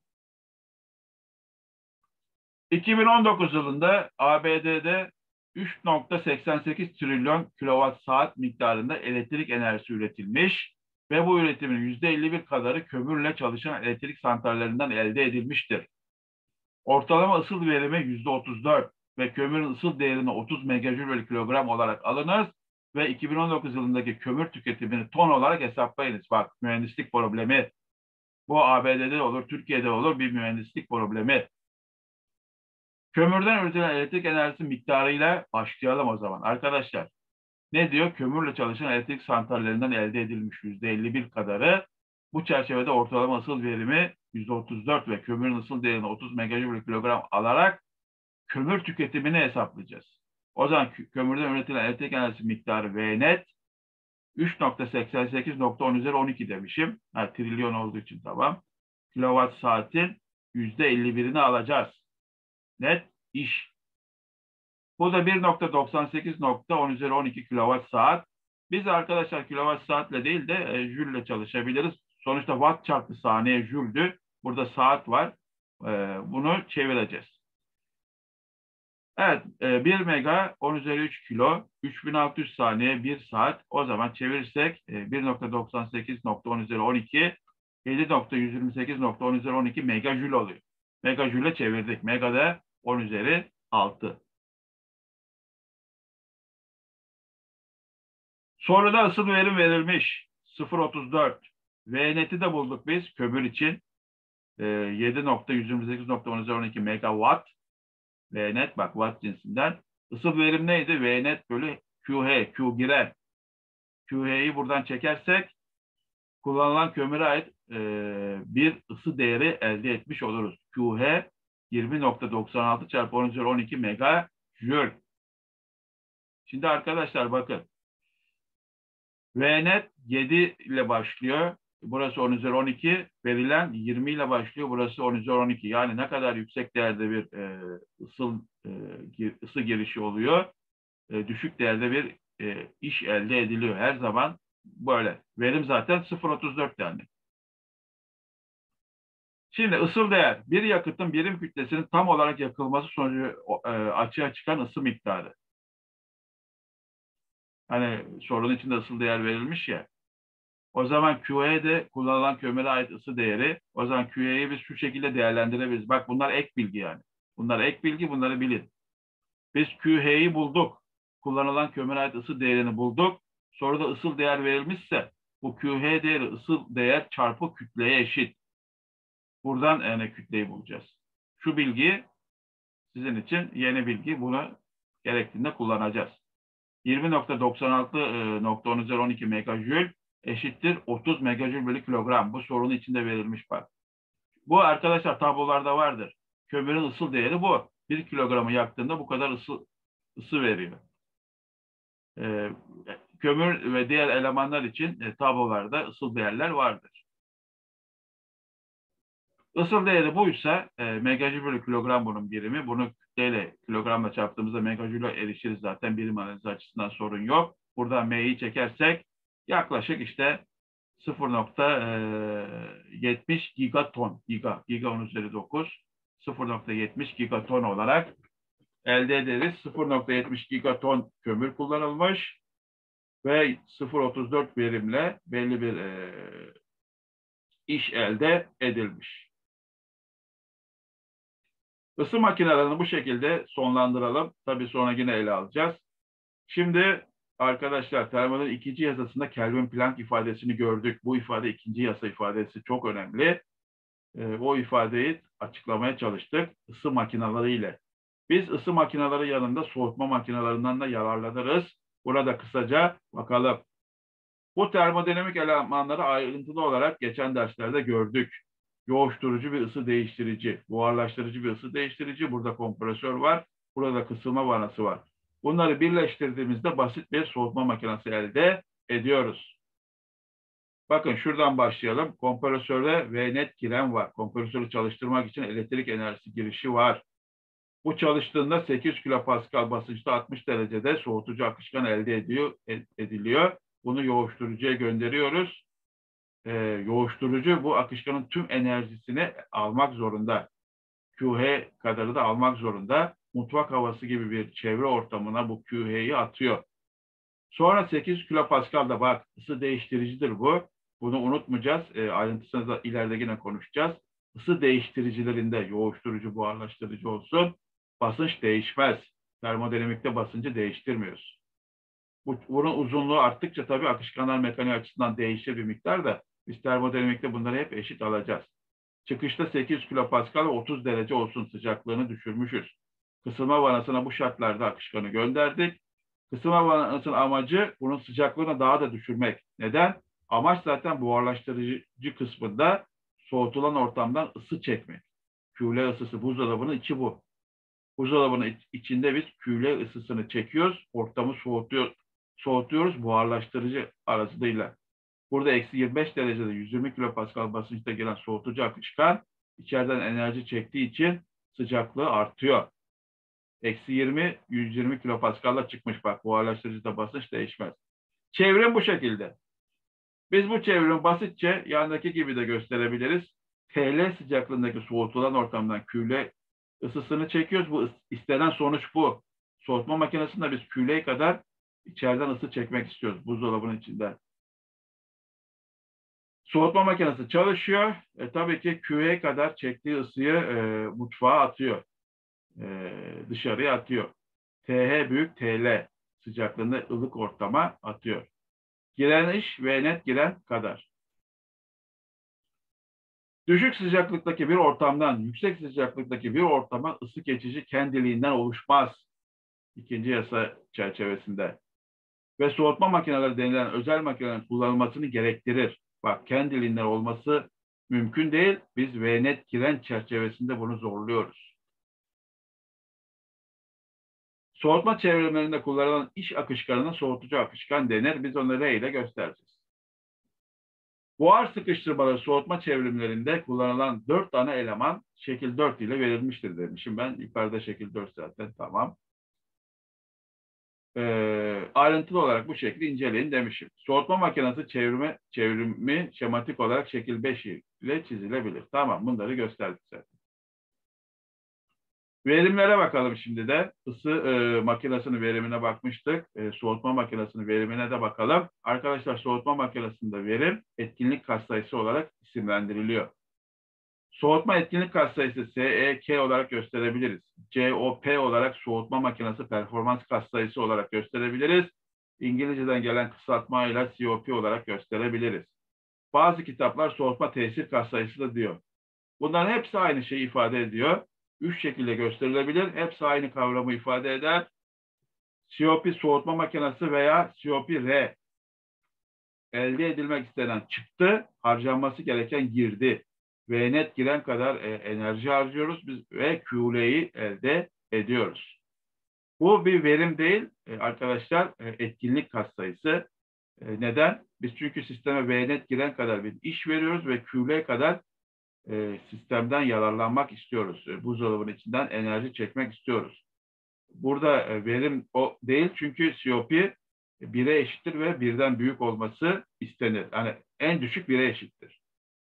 2019 yılında ABD'de 3,88 trilyon kilowatt saat miktarında elektrik enerjisi üretilmiş ve bu üretimin %51 kadarı kömürle çalışan elektrik santrallerinden elde edilmiştir. Ortalama ısıl verimi %34 ve kömürün ısıl değerini 30 megajoule bölü kilogram olarak alınız ve 2019 yılındaki kömür tüketimini ton olarak hesaplayınız. Bak mühendislik problemi. Bu ABD'de olur, Türkiye'de olur bir mühendislik problemi. Kömürden üretilen elektrik enerjisi miktarıyla başlayalım o zaman. Arkadaşlar ne diyor? Kömürle çalışan elektrik santrallerinden elde edilmiş %51 kadarı. Bu çerçevede ortalama ısıl verimi %34 ve kömürün ısıl değerini 30 megajoule kilogram alarak kömür tüketimini hesaplayacağız. O zaman kömürden üretilen elektrik enerjisi miktarı V net 3,88.10 üzeri 12 demişim. Ha, trilyon olduğu için tamam. Kilowatt saatin %51'ini alacağız. Net iş. Bu da 1,98.10 üzeri 12 kilowatt saat. Biz arkadaşlar kilowatt saatle değil de jülle çalışabiliriz. Sonuçta watt çarpı saniye jüldü. Burada saat var. Bunu çevireceğiz. Evet, 1 mega 10 üzeri 3 kilo, 3600 saniye 1 saat. O zaman çevirirsek 1,98.10 üzeri 12, 7,128.10 üzeri 12 megajül oluyor. Megajüle çevirdik. Mega da 10 üzeri 6. Soruda ısıl verim verilmiş. 0,34. V neti de bulduk biz kömür için. 7,128.10 üzeri 12 megawatt. V net bak watt cinsinden. Isıl verim neydi? V net bölü QH. Q girer. QH'yi buradan çekersek kullanılan kömüre ait bir ısı değeri elde etmiş oluruz. QH 20,96 çarpı 10 üzeri 12 megajül. Şimdi arkadaşlar bakın. V net 7 ile başlıyor. Burası 10 üzeri 12. Verilen 20 ile başlıyor. Burası 10 üzeri 12. Yani ne kadar yüksek değerde bir ısı girişi oluyor. Düşük değerde bir iş elde ediliyor. Her zaman böyle. Verim zaten 0,34 yani. Şimdi ısıl değer. Bir yakıtın birim kütlesinin tam olarak yakılması sonucu açığa çıkan ısı miktarı. Hani sorunun içinde ısıl değer verilmiş ya. O zaman QE de kullanılan kömüre ait ısı değeri. O zaman QE'yi biz şu şekilde değerlendirebiliriz. Bak bunlar ek bilgi yani. Bunlar ek bilgi, bunları bilin. Biz QH'yi bulduk. Kullanılan kömüre ait ısı değerini bulduk. Soruda ısıl değer verilmişse bu QH değeri ısıl değer çarpı kütleye eşit. Buradan yani kütleyi bulacağız. Şu bilgi Sizin için yeni bilgi, bunu gerektiğinde kullanacağız. 20.96.1012 megajül eşittir 30 megajül bölü kilogram. Bu sorunun içinde verilmiş bak. Bu arkadaşlar tablolarda vardır. Kömürün ısıl değeri bu. 1 kilogramı yaktığında bu kadar ısı veriyor. Kömür ve diğer elemanlar için tablolarda ısıl değerler vardır. Isıl değeri buysa megajül bölü kilogram bunun birimi. Bunu kütleyle kilogramla çarptığımızda megajüle erişiriz zaten, birim analizi açısından sorun yok. Buradan M'yi çekersek yaklaşık işte 0.70 gigaton, giga 10 üzeri 9, 0.70 gigaton olarak elde ederiz. 0.70 gigaton kömür kullanılmış ve 0.34 verimle belli bir iş elde edilmiş. Isı makinelerini bu şekilde sonlandıralım. Tabii sonra yine ele alacağız. Şimdi arkadaşlar termodinamik ikinci yasasında Kelvin-Planck ifadesini gördük. Bu ifade ikinci yasa ifadesi çok önemli. O ifadeyi açıklamaya çalıştık ısı makineleri ile. Biz ısı makineleri yanında soğutma makinelerinden de yararlanırız. Burada kısaca bakalım. Bu termodinamik elemanları ayrıntılı olarak geçen derslerde gördük. Yoğuşturucu bir ısı değiştirici, buharlaştırıcı bir ısı değiştirici, burada kompresör var, burada kısılma vanası var. Bunları birleştirdiğimizde basit bir soğutma makinesi elde ediyoruz. Bakın şuradan başlayalım. Kompresörde V-net giren var. Kompresörü çalıştırmak için elektrik enerjisi girişi var. Bu çalıştığında 800 kilopascal basınçta 60 derecede soğutucu akışkan elde ediliyor. Bunu yoğuşturucuya gönderiyoruz. Yoğuşturucu bu akışkanın tüm enerjisini almak zorunda. QH kadarı da almak zorunda. Mutfak havası gibi bir çevre ortamına bu QH'yi atıyor. Sonra 800 kilopascal'da bak ısı değiştiricidir bu. Bunu unutmayacağız. Ayrıntısını da ileride yine konuşacağız. Isı değiştiricilerinde yoğuşturucu, buharlaştırıcı olsun. Basınç değişmez. Termodinamikte basıncı değiştirmiyoruz. Bunun uzunluğu arttıkça tabii akışkanlar mekaniği açısından değişir bir miktar da biz termodinamikte bunları hep eşit alacağız. Çıkışta 800 kilopascal ve 30 derece olsun sıcaklığını düşürmüşüz. Kısılma vanasına bu şartlarda akışkanı gönderdik. Kısılma vanasının amacı bunun sıcaklığını daha da düşürmek. Neden? Amaç zaten buharlaştırıcı kısmında soğutulan ortamdan ısı çekmek. Kütle ısısı, buzdolabının içi bu. Buzdolabının içinde biz kütle ısısını çekiyoruz, ortamı soğutuyoruz buharlaştırıcı aracılığıyla. Burada eksi 25 derecede 120 kilopascal basınçta gelen soğutucu akışkan içeriden enerji çektiği için sıcaklığı artıyor. Eksi 20, 120 kilopascal'la çıkmış bak, buharlaştırıcıda basınç değişmez. Çevrim bu şekilde. Biz bu çevrimi basitçe yandaki gibi de gösterebiliriz. TL sıcaklığındaki soğutulan ortamdan kütle ısısını çekiyoruz. Bu istenen sonuç bu. Soğutma makinesinde biz kütleye kadar içeriden ısı çekmek istiyoruz buzdolabının içinden. Soğutma makinesi çalışıyor. Tabii ki QA kadar çektiği ısıyı mutfağa atıyor. Dışarıya atıyor. TH büyük TL sıcaklığında ılık ortama atıyor. Giren iş ve net giren kadar. Düşük sıcaklıktaki bir ortamdan yüksek sıcaklıktaki bir ortama ısı geçici kendiliğinden oluşmaz. İkinci yasa çerçevesinde. Ve soğutma makineleri denilen özel makinelerin kullanılmasını gerektirir. Bak kendiliğinden olması mümkün değil. Biz V-net giren çerçevesinde bunu zorluyoruz. Soğutma çevrimlerinde kullanılan iç akışkanına soğutucu akışkan denir. Biz onları R ile göstereceğiz. Buhar sıkıştırmaları soğutma çevrimlerinde kullanılan 4 tane eleman şekil 4 ile verilmiştir demişim ben. Yukarıda şekil 4 zaten tamam. Ayrıntılı olarak bu şekilde inceleyin demişim. Soğutma makinesi çevrimi şematik olarak şekil 5 ile çizilebilir. Tamam, bunları gösterdik zaten. Verimlere bakalım şimdi de. Isı makinesinin verimine bakmıştık. Soğutma makinesinin verimine de bakalım. Arkadaşlar soğutma makinesinde verim etkinlik katsayısı olarak isimlendiriliyor. Soğutma etkinlik katsayısı SEK olarak gösterebiliriz. COP olarak soğutma makinesi performans katsayısı olarak gösterebiliriz. İngilizceden gelen kısaltmayla COP olarak gösterebiliriz. Bazı kitaplar soğutma tesir katsayısı da diyor. Bunların hepsi aynı şeyi ifade ediyor. üç şekilde gösterilebilir. Hepsi aynı kavramı ifade eder. COP soğutma makinesi veya COP-R elde edilmek istenen çıktı, harcanması gereken girdi. Ve net giren kadar enerji harcıyoruz biz ve QL'yi elde ediyoruz. Bu bir verim değil arkadaşlar, etkinlik katsayısı. Neden? Biz çünkü sisteme V net giren kadar bir iş veriyoruz ve QL kadar sistemden yararlanmak istiyoruz. Buzdolabının içinden enerji çekmek istiyoruz. Burada verim o değil çünkü COP 1'e eşittir ve birden büyük olması istenir. Yani en düşük 1'e eşittir.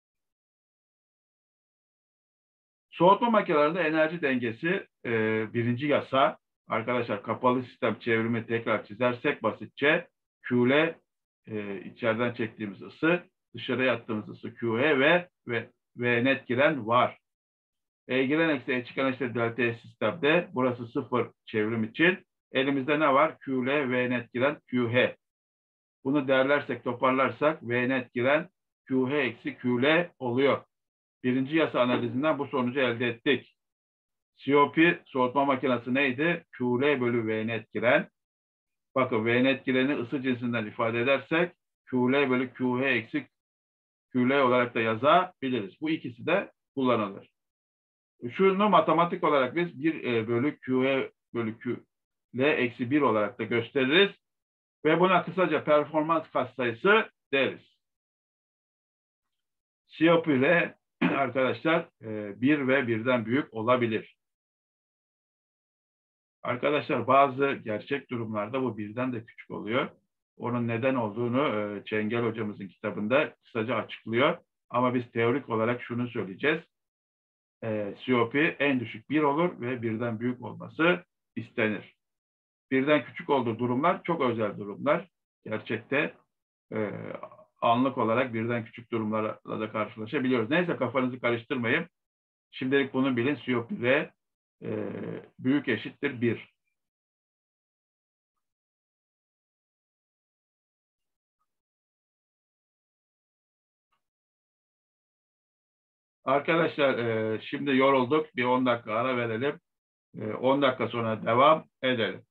Soğutma makinelerinde enerji dengesi birinci yasa. Arkadaşlar kapalı sistem çevrimi tekrar çizersek basitçe QL içeriden çektiğimiz ısı, dışarıya attığımız ısı QE ve net giren var. Giren eksi E çıkan eşittir delta E sistemde. Burası sıfır çevrim için. Elimizde ne var? QL, V net giren, QH. Bunu değerlersek, toparlarsak V net giren QH eksi QL oluyor. Birinci yasa analizinden bu sonucu elde ettik. COP soğutma makinesi neydi? QL bölü V net giren. Bakın V net gireni ısı cinsinden ifade edersek QL bölü QH eksi QL olarak da yazabiliriz. Bu ikisi de kullanılır. Şunu matematik olarak biz 1 bölü QE bölü QL eksi 1 olarak da gösteririz. Ve buna kısaca performans katsayısı deriz. COP ile arkadaşlar 1 ve 1'den büyük olabilir. Arkadaşlar bazı gerçek durumlarda bu birden de küçük oluyor. Onun neden olduğunu Çengel hocamızın kitabında kısaca açıklıyor. Ama biz teorik olarak şunu söyleyeceğiz. COP en düşük 1 olur ve birden büyük olması istenir. Birden küçük olduğu durumlar çok özel durumlar. Gerçekte anlık olarak birden küçük durumlarla da karşılaşabiliyoruz. Neyse kafanızı karıştırmayın. Şimdilik bunu bilin. COP ve büyük eşittir 1. Arkadaşlar şimdi yorulduk. Bir 10 dakika ara verelim. 10 dakika sonra devam edelim.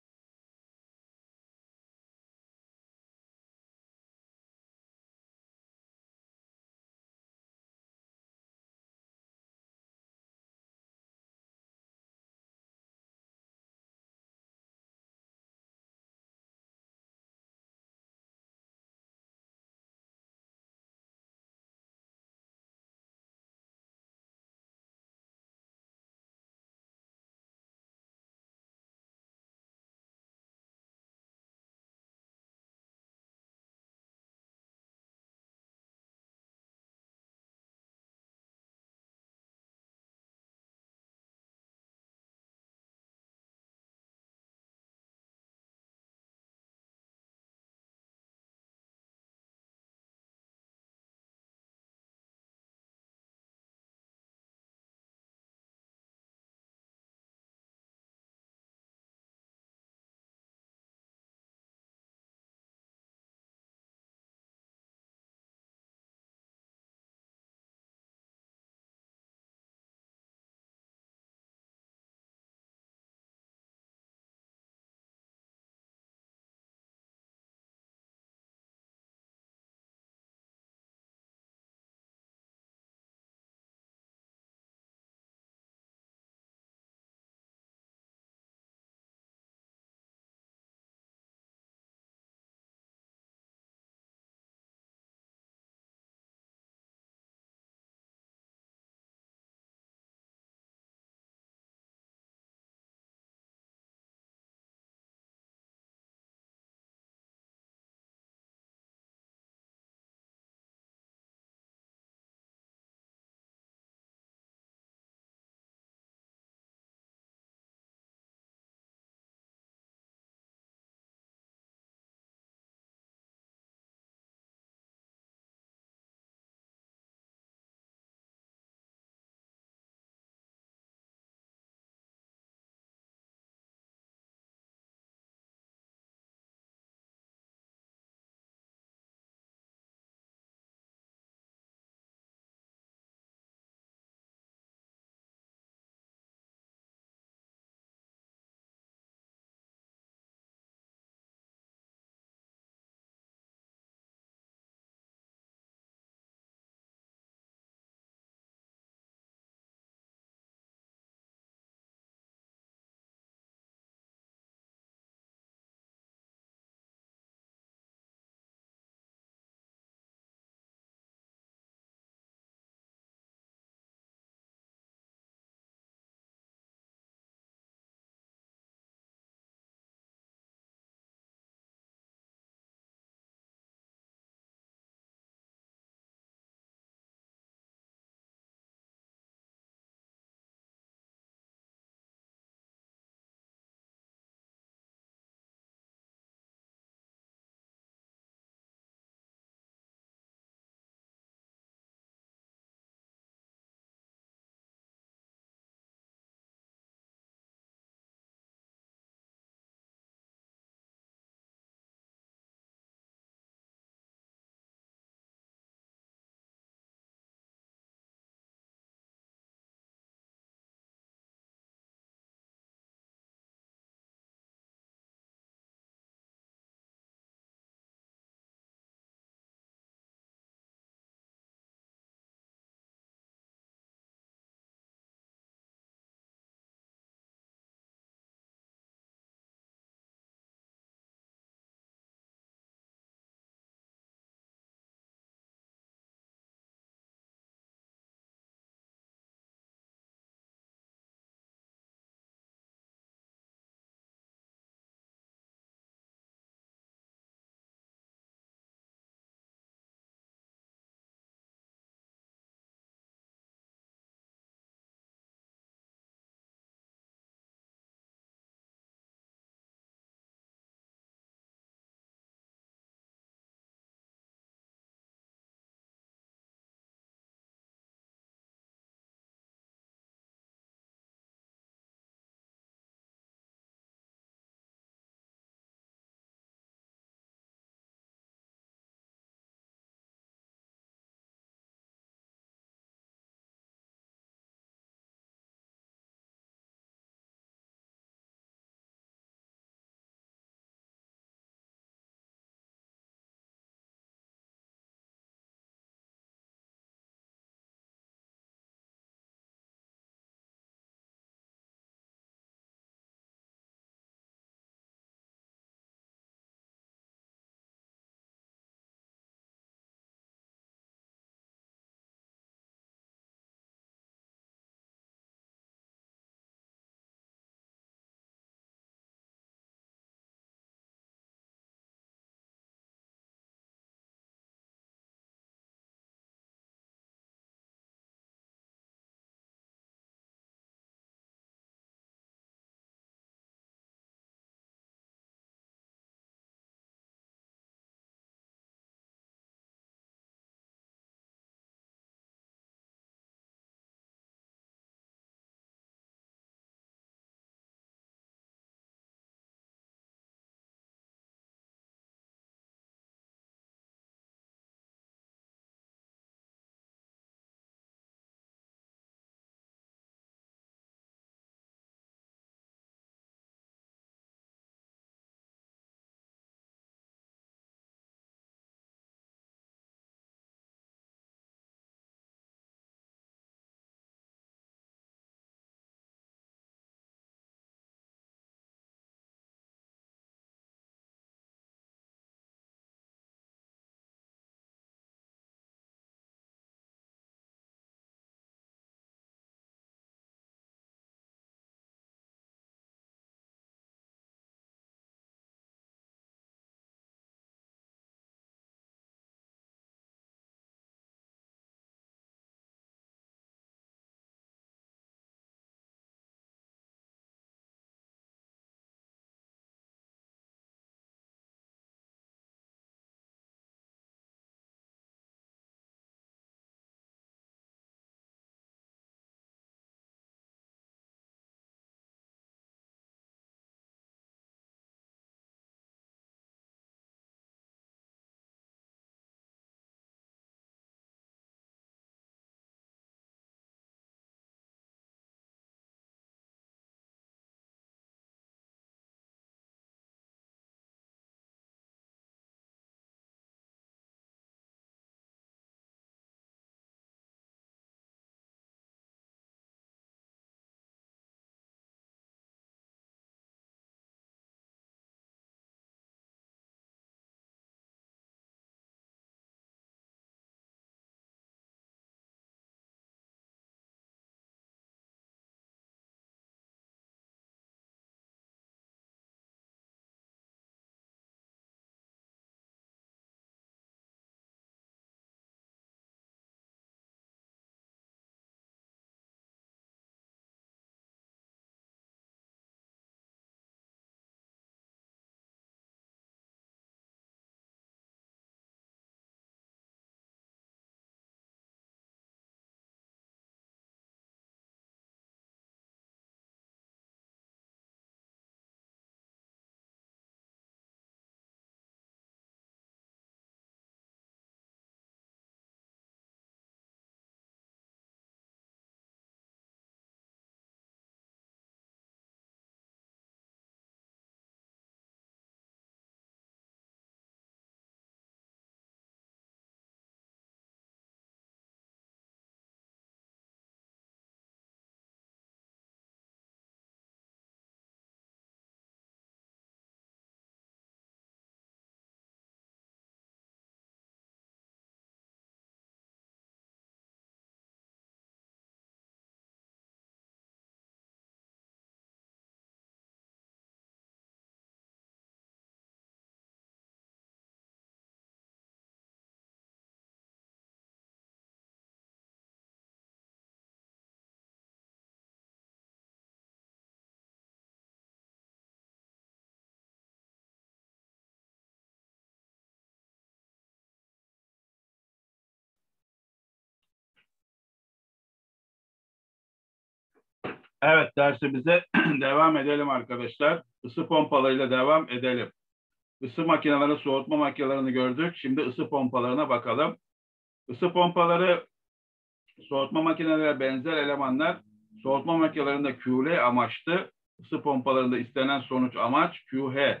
Evet, dersimize devam edelim arkadaşlar. Isı pompalarıyla devam edelim. Isı makineleri, soğutma makinelerini gördük. Şimdi ısı pompalarına bakalım. Isı pompaları soğutma makinelerine benzer elemanlar. Soğutma makinelerinde QL amaçlı, ısı pompalarında istenen sonuç amaç QH.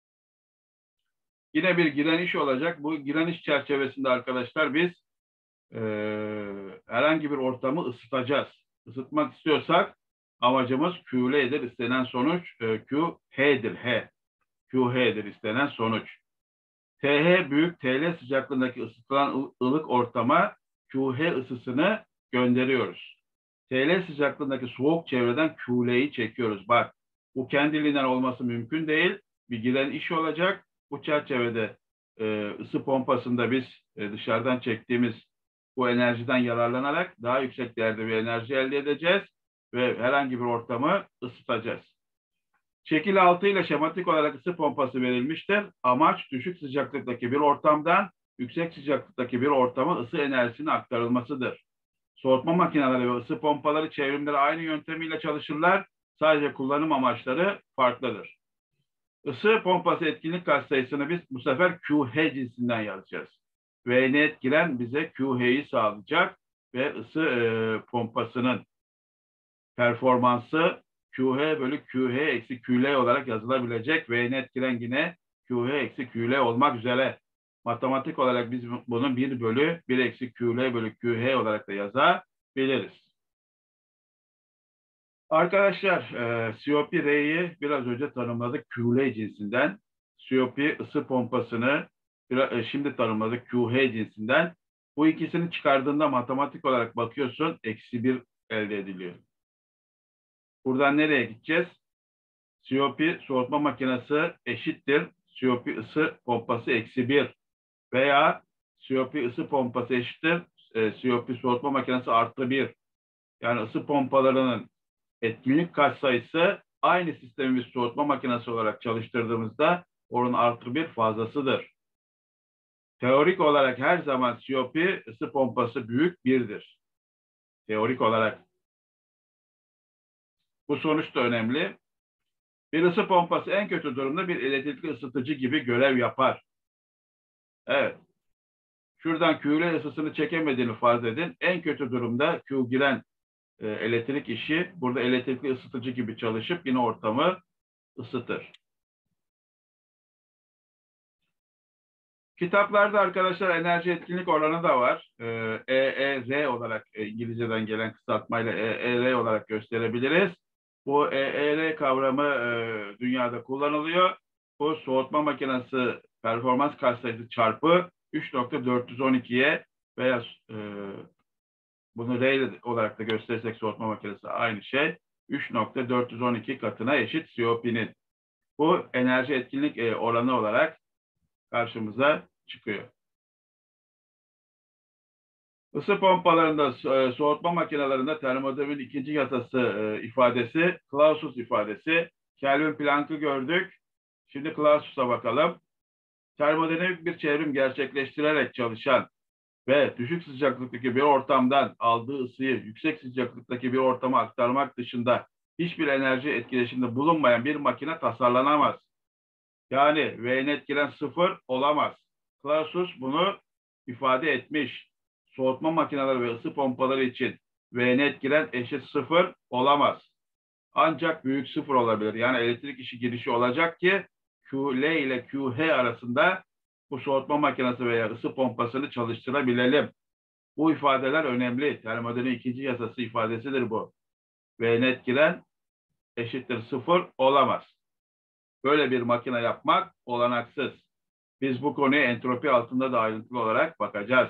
Yine bir direniş olacak. Bu direniş çerçevesinde arkadaşlar biz herhangi bir ortamı ısıtacağız. Isıtmak istiyorsak amacımız QL'dir. İstenen sonuç QH'dir. QH'dir istenen sonuç. TH büyük TL sıcaklığındaki ısıtılan ılık ortama QH ısısını gönderiyoruz. TL sıcaklığındaki soğuk çevreden QL'yi çekiyoruz. Bak, bu kendiliğinden olması mümkün değil. Bir giren iş olacak. Bu çerçevede ısı pompasında biz dışarıdan çektiğimiz bu enerjiden yararlanarak daha yüksek değerde bir enerji elde edeceğiz ve herhangi bir ortamı ısıtacağız. Şekil 6 ile şematik olarak ısı pompası verilmiştir. Amaç düşük sıcaklıktaki bir ortamdan yüksek sıcaklıktaki bir ortama ısı enerjisinin aktarılmasıdır. Soğutma makineleri ve ısı pompaları çevrimleri aynı yöntemiyle çalışırlar. Sadece kullanım amaçları farklıdır. Isı pompası etkinlik katsayısını biz bu sefer QH cinsinden yazacağız. V'ni etkilen bize QH'yi sağlayacak ve ısı pompasının performansı QH bölü QH eksi QL olarak yazılabilecek. V'ni etkilen yine QH eksi QL olmak üzere. Matematik olarak biz bunu 1 bölü 1 eksi QL bölü QH olarak da yazabiliriz. Arkadaşlar, COP-R'yi biraz önce tanımladık QL cinsinden. COP ısı pompasını şimdi tanımladık QH cinsinden. Bu ikisini çıkardığında matematik olarak bakıyorsun, eksi 1 elde ediliyor. Buradan nereye gideceğiz? COP soğutma makinesi eşittir COP ısı pompası eksi 1 veya COP ısı pompası eşittir COP soğutma makinesi artı 1. Yani ısı pompalarının etkinlik katsayısı aynı sistemi bir soğutma makinesi olarak çalıştırdığımızda onun artı 1 fazlasıdır. Teorik olarak her zaman COP ısı pompası büyük 1'dir. Teorik olarak. Bu sonuç da önemli. Bir ısı pompası en kötü durumda bir elektrikli ısıtıcı gibi görev yapar. Evet. Şuradan Q'le ısısını çekemediğini farz edin. En kötü durumda Q giren elektrik işi burada elektrikli ısıtıcı gibi çalışıp yine ortamı ısıtır. Kitaplarda arkadaşlar enerji etkinlik oranı da var. EER olarak İngilizceden gelen kısaltmayla EER olarak gösterebiliriz. Bu EER kavramı dünyada kullanılıyor. Bu soğutma makinesi performans katsayısı çarpı 3.412'ye veya bunu R olarak da gösterirsek soğutma makinesi aynı şey. 3.412 katına eşit COP'nin. Bu enerji etkinlik oranı olarak karşımıza çıkıyor. Isı pompalarında, soğutma makinelerinde termodinamik ikinci yasası ifadesi, Clausius ifadesi. Kelvin Planck'ı gördük. Şimdi Clausius'a bakalım. Termodinamik bir çevrim gerçekleştirerek çalışan ve düşük sıcaklıktaki bir ortamdan aldığı ısıyı yüksek sıcaklıktaki bir ortama aktarmak dışında hiçbir enerji etkileşiminde bulunmayan bir makine tasarlanamaz. Yani V'nin etkilen sıfır olamaz. Clausius bunu ifade etmiş. Soğutma makineleri ve ısı pompaları için V'nin etkilen eşit sıfır olamaz. Ancak büyük sıfır olabilir. Yani elektrik işi girişi olacak ki QL ile QH arasında bu soğutma makinesi veya ısı pompasını çalıştırabilelim. Bu ifadeler önemli. Termodinamik ikinci yasası ifadesidir bu. V'nin etkilen eşittir sıfır olamaz. Böyle bir makine yapmak olanaksız. Biz bu konuya entropi altında da ayrıntılı olarak bakacağız.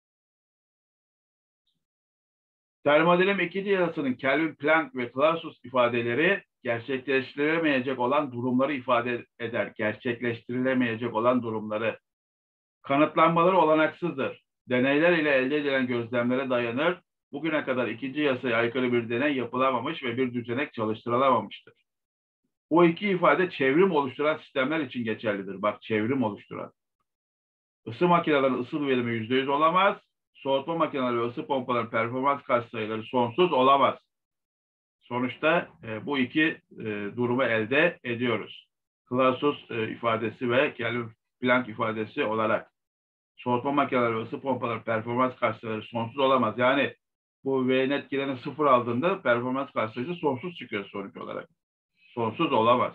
Termodinamik ikinci yasasının Kelvin, Planck ve Clausius ifadeleri gerçekleştirilemeyecek olan durumları ifade eder. Gerçekleştirilemeyecek olan durumları. Kanıtlanmaları olanaksızdır. Deneyler ile elde edilen gözlemlere dayanır. Bugüne kadar ikinci yasaya aykırı bir deney yapılamamış ve bir düzenek çalıştırılamamıştır. Bu iki ifade çevrim oluşturan sistemler için geçerlidir. Bak, çevrim oluşturan. Isı makinelerinin ısı verimi %100 olamaz. Soğutma makineleri ve ısı pompaların performans katsayıları sonsuz olamaz. Sonuçta bu iki durumu elde ediyoruz. Clausius ifadesi ve Kelvin-Planck ifadesi olarak soğutma makineleri ve ısı pompaları performans karşıları sonsuz olamaz. Yani bu V net gireni sıfır aldığında performans karşısı sonsuz çıkıyor sonuç olarak. Sonsuz olamaz.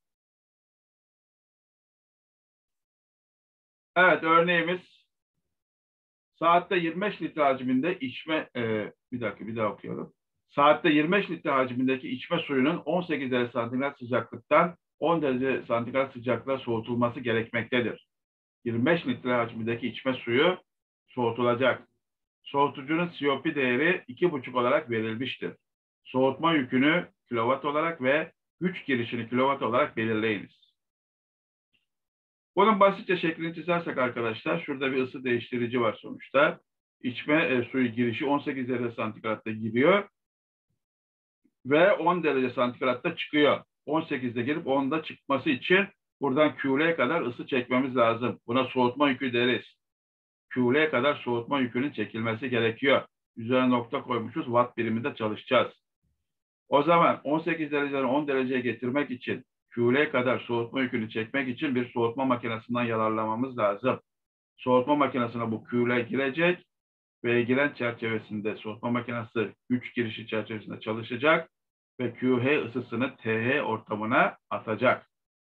Evet, örneğimiz saatte 25 litre hacminde içme bir daha okuyalım. Saatte 25 litre hacmindeki içme suyunun 18 derece santigrat sıcaklıktan 10 derece santigrat sıcaklığa soğutulması gerekmektedir. 25 litre hacmindeki içme suyu soğutulacak. Soğutucunun COP değeri 2,5 olarak verilmiştir. Soğutma yükünü kilowatt olarak ve güç girişini kilowatt olarak belirleyiniz. Bunun basitçe şeklini çizersek arkadaşlar, şurada bir ısı değiştirici var sonuçta. İçme suyu girişi 18 derece santigratta giriyor ve 10 derece santigratta çıkıyor. 18'de girip 10'da çıkması için buradan Q'ye kadar ısı çekmemiz lazım. Buna soğutma yükü deriz. Q'ye kadar soğutma yükünün çekilmesi gerekiyor. Üzerine nokta koymuşuz, watt biriminde çalışacağız. O zaman 18 dereceden 10 dereceye getirmek için Q'ye kadar soğutma yükünü çekmek için bir soğutma makinesinden yararlanmamız lazım. Soğutma makinesine bu Q'ye girecek ve giren çerçevesinde soğutma makinesi güç girişi çerçevesinde çalışacak ve QH ısısını TH ortamına atacak.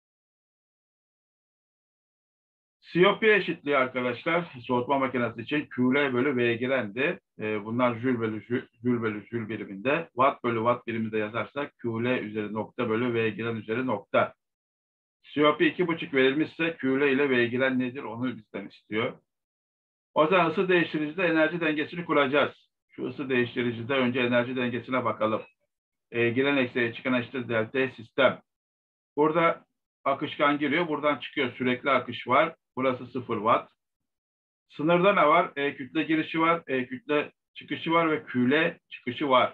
COP eşitliği arkadaşlar soğutma makinesi için QL bölü V girendi. Bunlar jül bölü jül biriminde. Watt bölü watt biriminde yazarsak QL üzeri nokta bölü V giren üzeri nokta. COP 2,5 verilmişse QL ile V giren nedir onu bizden istiyor. O zaman ısı değiştiricide enerji dengesini kuracağız. Şu ısı değiştiricide önce enerji dengesine bakalım. Giren eksi çıkan eşittir delta sistem. Burada akışkan giriyor. Buradan çıkıyor. Sürekli akış var. Burası 0 watt. Sınırda ne var? Kütle girişi var. Kütle çıkışı var ve kütle çıkışı var.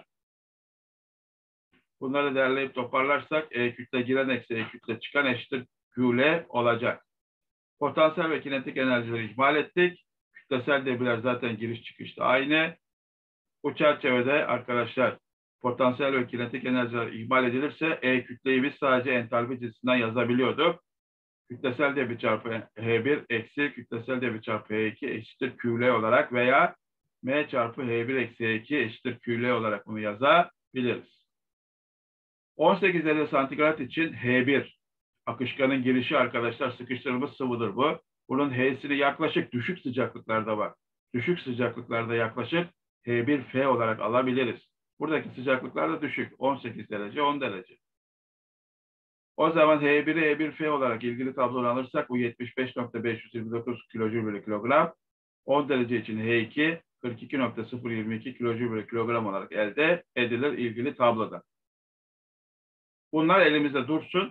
Bunları derleyip toparlarsak kütle giren eksi kütle çıkan eşittir kütle olacak. Potansiyel ve kinetik enerjileri ihmal ettik. Kütlesel debiler zaten giriş çıkışta aynı. Bu çerçevede arkadaşlar potansiyel ve kinetik enerjiler ihmal edilirse kütleyi biz sadece entalpi cinsinden yazabiliyorduk. Kütlesel debi çarpı H1 eksi kütlesel debi çarpı H2 eşittir QL olarak veya M çarpı H1 eksi H2 eşittir QL olarak bunu yazabiliriz. 18 derece santigrat için H1 akışkanın girişi arkadaşlar sıkıştırılmış sıvıdır bu. Bunun H'sini yaklaşık düşük sıcaklıklarda var. Düşük sıcaklıklarda yaklaşık H1F olarak alabiliriz. Buradaki sıcaklıklar da düşük. 18 derece 10 derece. O zaman H1'i H1F olarak ilgili tablodan alırsak bu 75.529 kilojül bölü kilogram. 10 derece için H2 42.022 kilojül bölü kilogram olarak elde edilir ilgili tabloda. Bunlar elimizde dursun.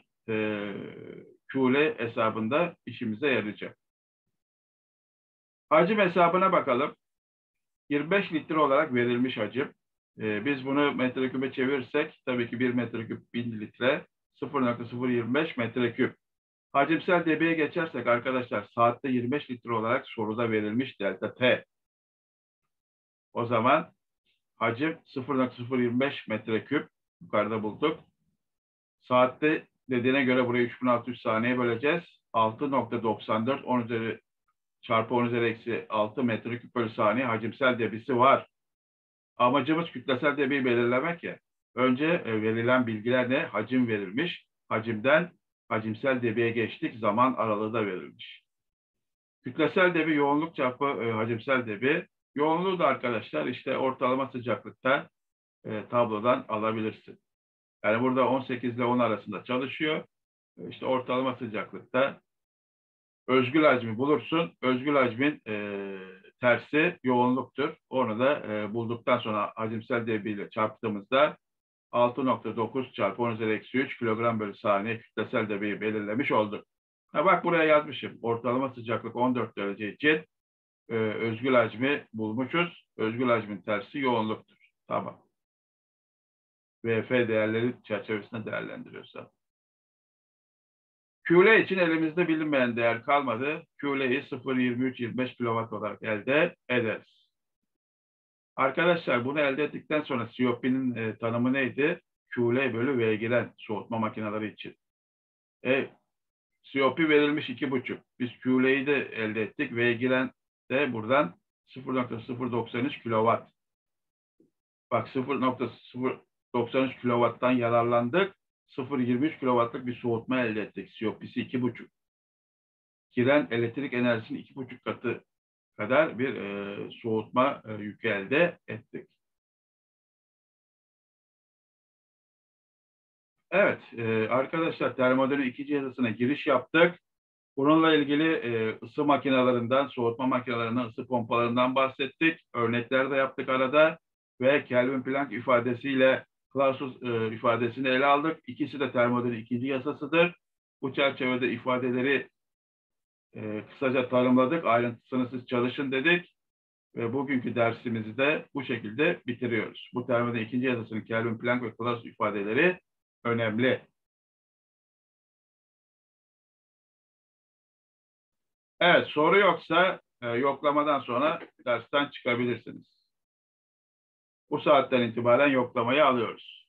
QL hesabında işimize yarayacak. Hacim hesabına bakalım. 25 litre olarak verilmiş hacim. Biz bunu metreküpe çevirirsek tabii ki 1 metreküp 1000 litre 0.025 metreküp. Hacimsel debeye geçersek arkadaşlar saatte 25 litre olarak soruda verilmiş delta T. O zaman hacim 0.025 metreküp yukarıda bulduk. Saatte dediğine göre burayı 3600 saniye böleceğiz. 6.94 10 üzeri çarpı 10 üzeri eksi 6 metreküp bölü saniye hacimsel debisi var. Amacımız kütlesel debiyi belirlemek ya. Önce verilen bilgiler ne? Hacim verilmiş. Hacimden hacimsel debiye geçtik. Zaman aralığı da verilmiş. Kütlesel debi yoğunluk çarpı hacimsel debi. Yoğunluğu da arkadaşlar işte ortalama sıcaklıkta tablodan alabilirsin. Yani burada 18 ile 10 arasında çalışıyor. İşte ortalama sıcaklıkta özgül hacmi bulursun. Özgül hacmin tersi yoğunluktur. Onu da bulduktan sonra hacimsel debiyle çarptığımızda 6.9 çarpı 10 üzeri eksi 3 kilogram bölü saniye kütlesel debiyi belirlemiş olduk. Ha bak buraya yazmışım. Ortalama sıcaklık 14 derece için özgül hacmi bulmuşuz. Özgül hacmin tersi yoğunluktur. Tamam. VF değerleri çerçevesinde değerlendiriyoruz. QL için elimizde bilinmeyen değer kalmadı. QL'yi 0,23-25 kW olarak elde ederiz. Arkadaşlar bunu elde ettikten sonra COP'nin tanımı neydi? QL bölü V giren soğutma makineleri için. COP verilmiş 2,5. Biz QL'yi de elde ettik. V giren de buradan 0,093 kW. Bak 0,093 kW'tan yararlandık. 0,23 kW'lık bir soğutma elde ettik. COP'si 2,5. Giren elektrik enerjisinin 2,5 katı kadar bir soğutma yükü elde ettik. Evet, arkadaşlar termodinamik ikinci yasasına giriş yaptık. Bununla ilgili ısı makinelerinden, soğutma makinelerinden, ısı pompalarından bahsettik. Örnekler de yaptık arada ve Kelvin Planck ifadesiyle Clausius ifadesini ele aldık. İkisi de termodinamik ikinci yasasıdır. Bu çerçevede ifadeleri kısaca tanımladık. Ayrıntısını siz çalışın dedik. Ve bugünkü dersimizi de bu şekilde bitiriyoruz. Bu termodinamik ikinci yasasının Kelvin Planck ve Clausius ifadeleri önemli. Evet, soru yoksa yoklamadan sonra dersten çıkabilirsiniz. Bu saatten itibaren yoklamayı alıyoruz.